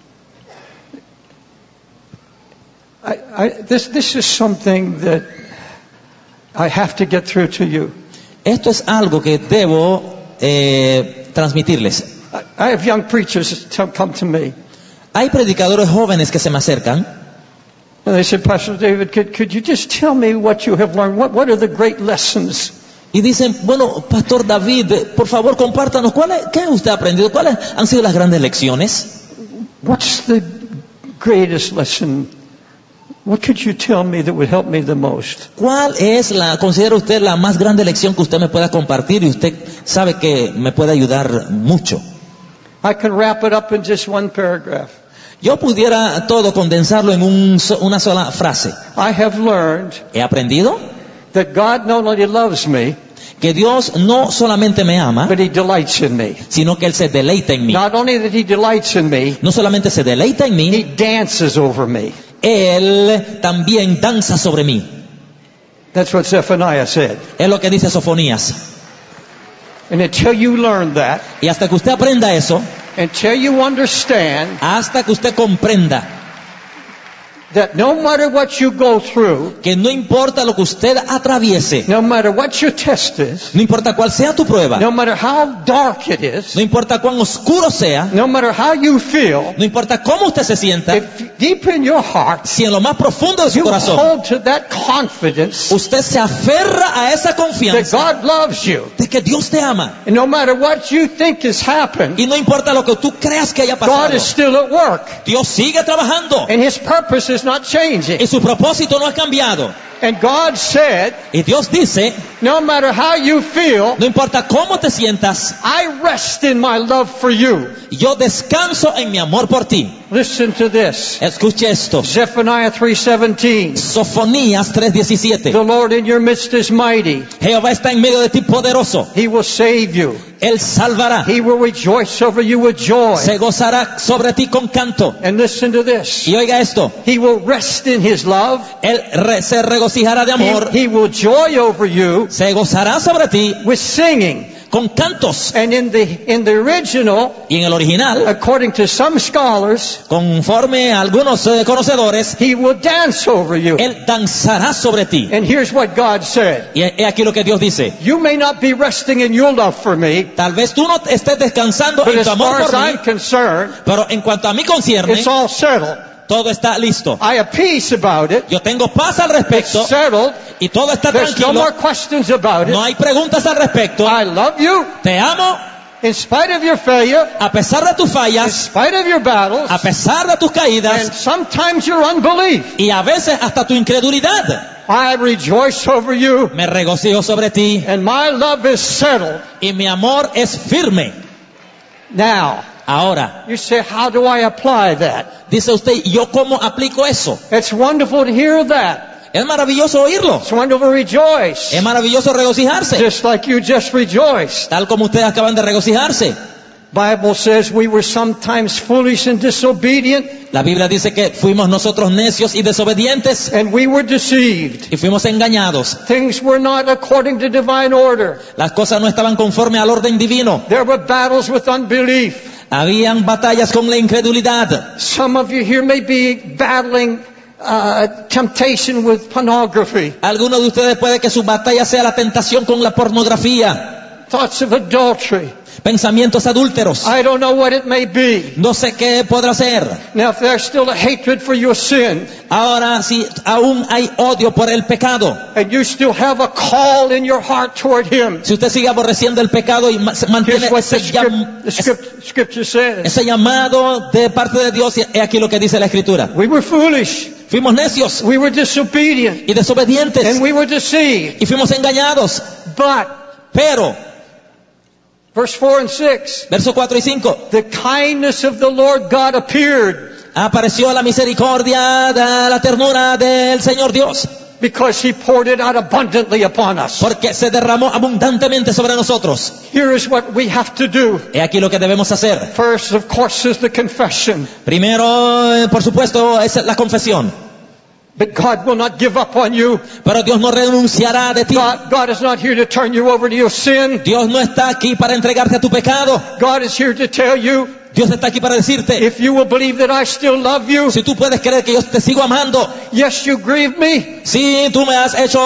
This is something that I have to get through to you. Esto es algo que debo transmitirles. I have young preachers come to me. Hay predicadores jóvenes que se me acercan And they said, Pastor David, could you just tell me what you have learned? What are the great lessons? y dicen, bueno, Pastor David, por favor compártanos, ¿qué usted ha aprendido? ¿Cuáles han sido las grandes lecciones? What's the greatest lesson? What could you tell me that would help me the most? ¿Cuál es considera usted la más grande lección que usted me pueda compartir y usted sabe que me puede ayudar mucho? I can wrap it up in just one paragraph. Yo pudiera todo condensarlo en una sola frase. I have learned He aprendido that God not only loves me, que Dios no solamente me ama, but He delights in me. sino que Él se deleita en mí. Not only that He delights in me, No solamente se deleita en He mí, dances over me. Él también danza sobre mí. That's what Zephaniah said. Es lo que dice Sofonías. And until you learn that, Y hasta que usted aprenda eso, until you understand hasta que usted comprenda that no matter what you go through, que no importa lo que usted atraviese, no matter what your test is, no importa cuál sea tu prueba, no matter how dark it is, no importa cuán oscuro sea, no matter how you feel, no importa cómo usted se sienta, if deep in your heart si en lo más profundo de su you corazón hold to that confidence usted se aferra a esa that confianza God loves you, de que Dios te ama, and no matter what you think has happened, y no importa lo que tú creas que haya God pasado, is still at work, Dios sigue trabajando and His purpose is not changing. y su propósito no ha cambiado. And God said, Y Dios dice, no matter how you feel, no importa cómo te sientas, I rest in my love for you. yo descanso en mi amor por ti. Listen to this. Escuche esto. Zephaniah 3:17. Sofonías 3:17. The Lord in your midst is mighty. Jehová está en medio de ti poderoso. He will save you. Él salvará. He will rejoice over you with joy. Se gozará sobre ti con canto. And listen to this. Y oiga esto. He will rest in His love. Él se regocijará de amor. He will joy over you Se gozará sobre ti with singing. con cantos. And in the original, Y en el original, according to some scholars, conforme a algunos conocedores, He will dance over you. Él danzará sobre ti. And here's what God said. Y he aquí lo que Dios dice. You may not be resting in your love for me, Tal vez tú no estés descansando but en as tu amor far as por I'm mí, concerned, pero en cuanto a mí concierne, it's all settled. todo está listo. I have peace about it. Yo tengo paz al It's respecto settled. y todo está There's no tranquilo. more questions about it. No hay preguntas al respecto. I love you Te amo in spite of your failure, a pesar de tus in fallas, spite of your battles, a pesar de tus and caídas sometimes your unbelief. y a veces hasta tu incredulidad. I rejoice over you, Me regocijo sobre ti and my love is settled. y mi amor es firme. Now, Ahora, you say, how do I apply that? dice usted, ¿yo cómo aplico eso? It's wonderful to hear that. Es maravilloso oírlo. It's wonderful to rejoice, Es maravilloso regocijarse. just like you just rejoiced. Tal como ustedes acaban de regocijarse. Bible says we were sometimes foolish and disobedient, La Biblia dice que fuimos nosotros necios y desobedientes and we were deceived. y fuimos engañados. Things were not according to divine order. Las cosas no estaban conforme al orden divino. There were battles with unbelief. Habían batallas con la incredulidad. Some of you here may be battling temptation with pornography, Algunos de ustedes puede que su batalla sea la tentación con la pornografía, thoughts of adultery. pensamientos adúlteros. I don't know what it may be. No sé qué podrá ser. Now, if there's still a hatred for your sin, Ahora, si aún hay odio por el pecado, and you still have a call in your heart toward Him, si usted sigue aborreciendo el pecado y mantiene here's what the ese, scripture says. ese llamado de parte de Dios, es aquí lo que dice la Escritura. We were foolish, Fuimos necios we were disobedient, y desobedientes and we were deceived. y fuimos engañados. But, Pero, verse 4 and 6, versos 4 y 5, the kindness of the Lord God appeared, apareció la misericordia, la ternura del Señor Dios, because He poured it out abundantly upon us. porque se derramó abundantemente sobre nosotros. Here is what we have to do. He aquí lo que debemos hacer. First, of course, is the confession. Primero, por supuesto, es la confesión. But God will not give up on you. Pero Dios no renunciará de ti. God is not here to turn you over to your sin. Dios no está aquí para entregarte a tu pecado. God is here to tell you, Dios está aquí para decirte, if you will believe that I still love you, si tú puedes creer que yo te sigo amando, yes, you grieved me, sí, tú me has hecho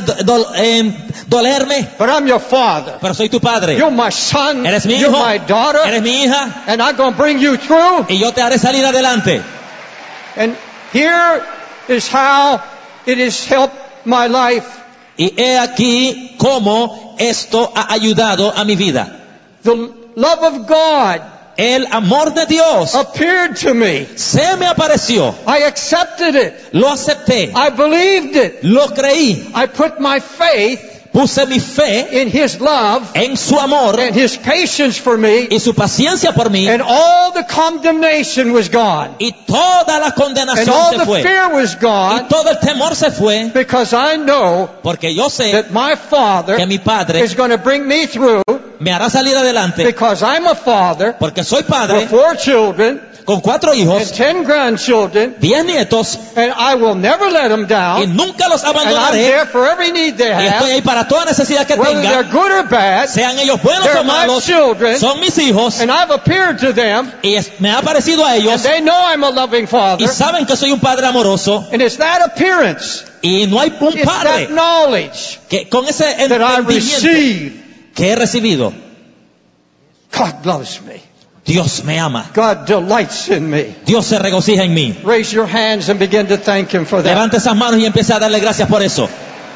dolerme, but I'm your father. pero soy tu padre. You're my son. Eres mi You're hijo, my daughter. eres mi hija, And I'm going to bring you through. y yo te haré salir adelante. And here is how it has helped my life. Y he aquí cómo esto ha ayudado a mi vida. The love of God El amor de Dios appeared to me. se me apareció. I accepted it. Lo acepté. I believed it. Lo creí. I put my faith Puse mi fe in His love en su amor and His patience for me, y su paciencia por mí. and all the condemnation was gone. Y toda la And condenación all se the fue. fear was Y gone, todo el temor se fue. because I know Porque yo sé that my Father que mi Padre is going to bring me through, me hará salir adelante. because I'm a father Porque soy for padre 4 children, con 4 and hijos, 10 grandchildren, 10 nietos, and I will never let them y down. nunca los And I'm abandonaré. there for every need they Y estoy have, ahí para toda necesidad que whether they're tengan, good or bad. sean ellos buenos They're o my malos, children, son mis hijos, and I've appeared to them, y me ha parecido a and ellos, they know I'm a loving father. y saben que soy un padre amoroso, And it's that appearance, y no hay un it's that padre knowledge que con ese that I entendimiento received. que he recibido. God loves me. Dios me ama, God delights in me. Dios se regocija en mí. Raise your hands and begin to thank Him for that. Levante esas manos y empiece a darle gracias por eso.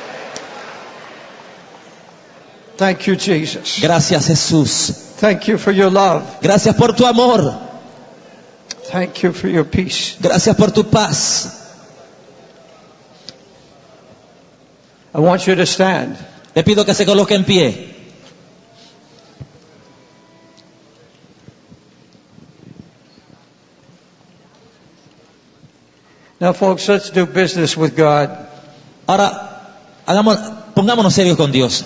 Thank you, Jesus. Gracias, Jesús. Thank you for your love. Gracias por tu amor. Thank you for your peace. Gracias por tu paz. I want you to stand. Le pido que se coloque en pie. Now, folks, let's do business with God. Ahora, pongámonos serios con Dios.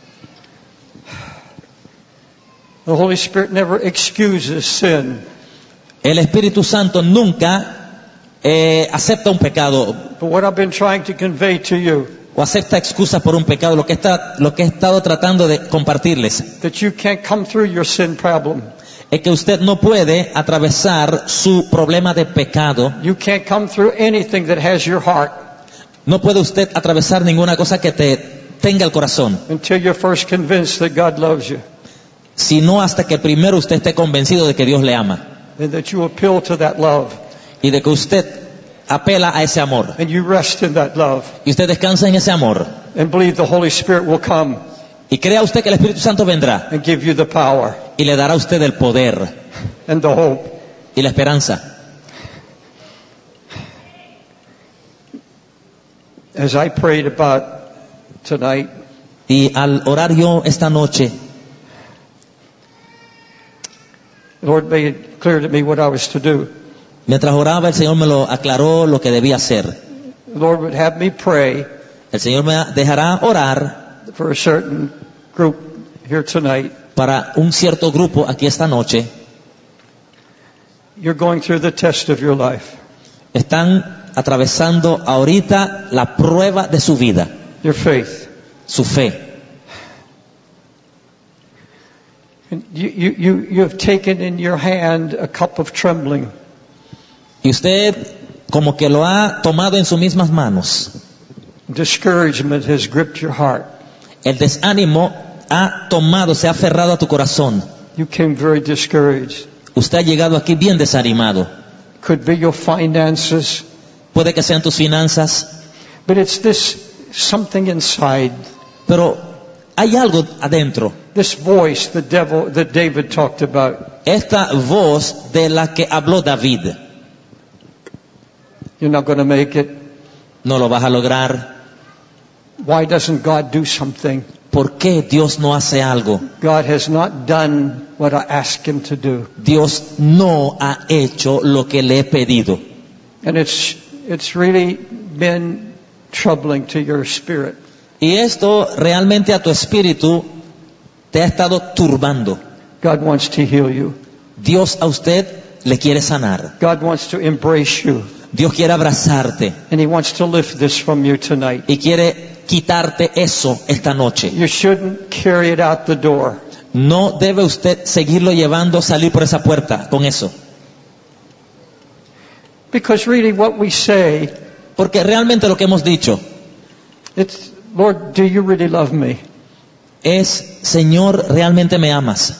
The Holy Spirit never excuses sin. El Espíritu Santo nunca acepta un pecado But what I've been trying to convey to you, o acepta excusas por un pecado. Lo que he estado tratando de compartirles that you can't come through your sin problem. es que usted no puede atravesar su problema de pecado. You can't come through anything that has your heart No puede usted atravesar ninguna cosa que te tenga el corazón, until you're first convinced that God loves you, sino hasta que primero usted esté convencido de que Dios le ama and that you appeal to that love, y de que usted apela a ese amor and you rest in that love, y usted descansa en ese amor and believe the Holy Spirit will come y crea usted que el Espíritu Santo vendrá and give you the power y le dará a usted el poder and the hope. y la esperanza. As I prayed about tonight, Y al orar yo esta noche, the Lord made it clear to me what I was to do. mientras oraba, el Señor me lo aclaró lo que debía hacer. The Lord would have me pray El Señor me dejará orar for a certain group here tonight. para un cierto grupo aquí esta noche. You're going through the test of your life. Están atravesando ahorita la prueba de su vida, Your faith. su fe. And you have taken in your hand a cup of trembling. Y usted como que lo ha tomado en sus mismas manos. Discouragement has gripped your heart. El desánimo ha tomado, se ha aferrado a tu corazón. You came very discouraged. Usted ha llegado aquí bien desanimado. Could be your finances, Puede que sean tus finanzas, but it's this something inside, pero hay algo adentro. this voice the devil that David talked about. Esta voz de la que habló David. You're not going to make it. No lo vas a lograr. Why doesn't God do something? ¿Por qué Dios no hace algo? God has not done what I asked him to do. Dios no ha hecho lo que le he pedido. And it's really been troubling to your spirit. Y esto realmente a tu espíritu te ha estado turbando. God wants to heal you. Dios a usted le quiere sanar. God wants to embrace you. Dios quiere abrazarte And he wants to lift this from you tonight. y quiere quitarte eso esta noche. You shouldn't carry it out the door. No debe usted seguirlo llevando, salir por esa puerta con eso. Because really what we say, Porque realmente lo que hemos dicho it's, Lord, do you really love me? es, Señor, ¿realmente me amas?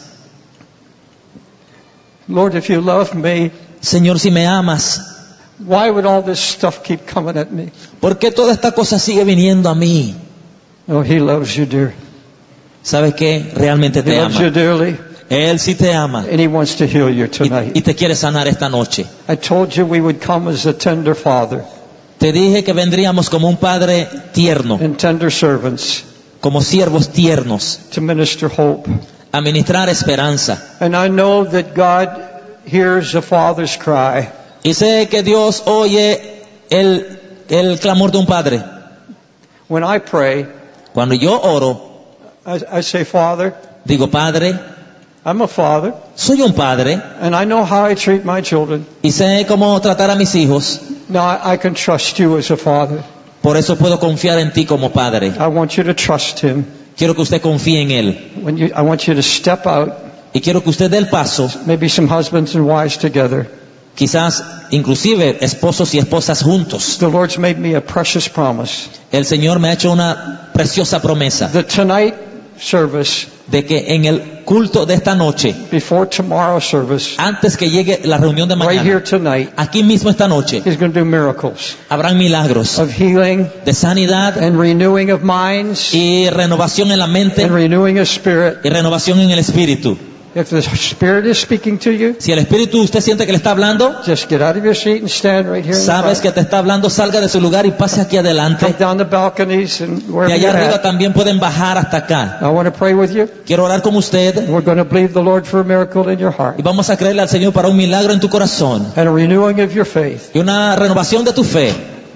Lord, if you love me, Señor, si me amas, why would all this stuff keep coming at me? ¿por qué toda esta cosa sigue viniendo a mí? Oh, he loves you, dear. ¿Sabes qué? Realmente He te loves you ama. dearly, Él sí te ama and he wants to heal you y tonight. te quiere sanar esta noche. I told you we would come as a tender father Te dije que vendríamos como un padre tierno, and tender servants como siervos tiernos, to minister hope. a ministrar esperanza. And I know that God hears a father's cry. Y sé que Dios oye el clamor de un padre. When I pray, Cuando yo oro, I say, Father, digo, Padre, I'm a father, Soy un padre and I know how I treat my children. y sé cómo tratar a mis hijos. Now I can trust you as a father. Por eso puedo confiar en ti como padre. I want you to trust him. Quiero que usted confíe en él. I want you to step out, Y quiero que usted dé el paso, maybe some husbands and wives together. quizás inclusive esposos y esposas juntos. The Lord's made me a precious promise El Señor me ha hecho una preciosa promesa that tonight service, de que en el culto de esta noche, before tomorrow's service, antes que llegue la reunión de right here mañana, tonight, aquí mismo esta noche, He's going to do miracles habrán milagros of healing de sanidad and renewing of minds y renovación en la mente and renewing of spirit. y renovación en el espíritu. If the Spirit is speaking to you, Si el espíritu usted siente que le está hablando, just get out of your seat and stand right here in the sabes que front. te está hablando, salga de su lugar y pase aquí Come adelante. down the balconies and Y wherever allá you're arriba at. también pueden bajar hasta acá. I want to pray with you. Quiero orar con usted We're going to believe the Lord for a miracle in your y heart vamos a creerle al Señor para un milagro en tu corazón and a renewing of your faith. y una renovación de tu fe.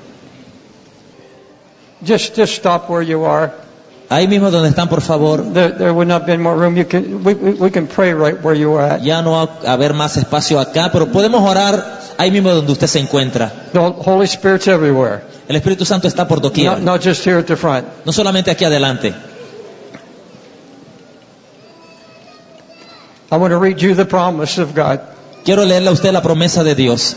Just stop where you are. Ahí mismo donde están, por favor. There would not be more room. We can pray right where you are at. Ya no va a haber más espacio acá, pero podemos orar ahí mismo donde usted se encuentra. The Holy Spirit's everywhere, El Espíritu Santo está por doquier, not just here at the front. no solamente aquí adelante. I want to read you the promise of God. Quiero leerle a usted la promesa de Dios.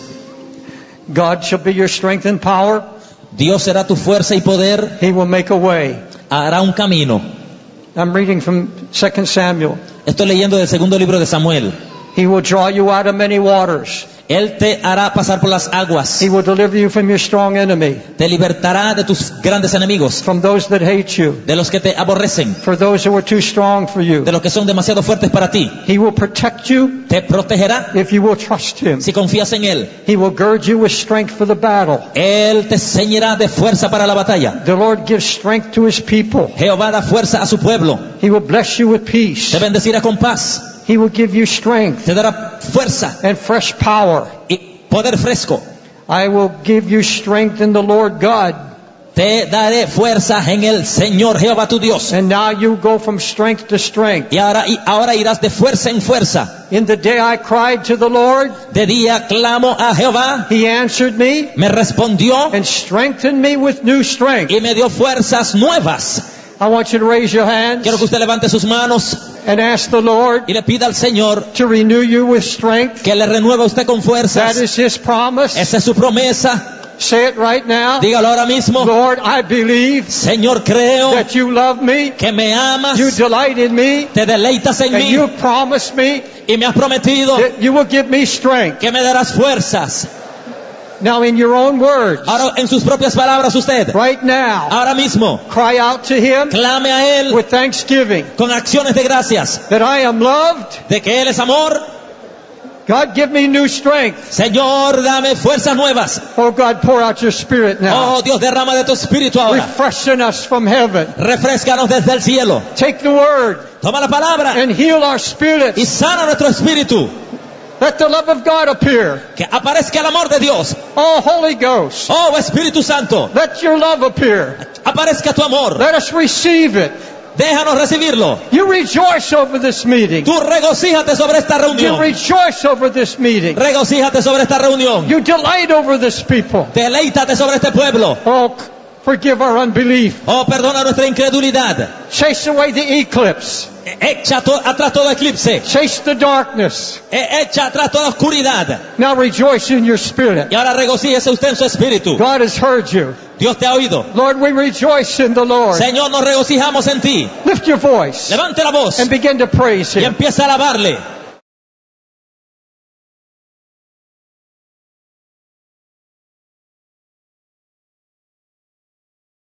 God shall be your strength and power. Dios será tu fuerza y poder, He will make a way. hará un camino. I'm reading from 2 Samuel. Estoy leyendo del segundo libro de Samuel. He will draw you out of many waters. Él te hará pasar por las aguas, He will deliver you from your strong enemy, te libertará de tus grandes enemigos, from those that hate you, de los que te aborrecen, for those who are too strong for you. de los que son demasiado fuertes para ti. He will protect you Te protegerá if you will trust Him. si confías en Él. He will gird you with strength for the battle. Él te ceñirá de fuerza para la batalla. The Lord gives strength to His people. Jehová da fuerza a su pueblo. He will bless you with peace. Te bendecirá con paz. He will give you strength Te dará fuerza and fresh power. y poder fresco. I will give you strength in the Lord God. Te daré fuerza en el Señor Jehová tu Dios. And now you go from strength to strength. Y ahora irás de fuerza en fuerza. In the day I cried to the Lord, De día clamo a Jehová, He answered me me respondió and strengthened me with new strength. y me dio fuerzas nuevas. I want you to raise your hands Quiero que usted levante sus manos and ask the Lord y le pida al Señor to renew you with strength. que le renueve a usted con That fuerzas. is His promise. Esa es su promesa. Say it right now. Dígalo ahora mismo. Lord, I believe Señor, creo that you love me, que me amas, you delight in me, te deleitas en and mí you promised me y me has prometido that you will give me strength. que me darás fuerzas. Now in your own words, Ahora en sus propias palabras usted, right now, ahora mismo, cry out to Him clame a Él with thanksgiving con acciones de gracias that I am loved. de que Él es amor. God, give me new strength. Señor, dame fuerzas nuevas. Oh God, pour out your Spirit now. Oh Dios, derrama de tu espíritu ahora. Refreshing us from heaven. Refréscanos desde el cielo. Take the word Toma la palabra and heal our y spirits. sana nuestro espíritu. Let the love of God appear. Que aparezca el amor de Dios. Oh Holy Ghost, Oh Espíritu Santo, let your love appear. aparezca tu amor. Let us receive it. Déjanos recibirlo. You rejoice over this meeting. Tú regocíjate sobre esta You reunión. rejoice over this meeting. Regocíjate sobre esta reunión. You delight over this people. Deleítate sobre este pueblo. Oh, forgive our unbelief. Oh, perdona nuestra incredulidad. Chase away the eclipse. Echa atrás todo eclipse. Chase the darkness. Echa atrás toda oscuridad. Now rejoice in your spirit. Y ahora regocíjese usted en su espíritu. God has heard you. Dios te ha oído. Lord, we rejoice in the Lord. Señor, nos regocijamos en ti. Lift your voice Levante la voz and begin to praise y Him. empieza a alabarle.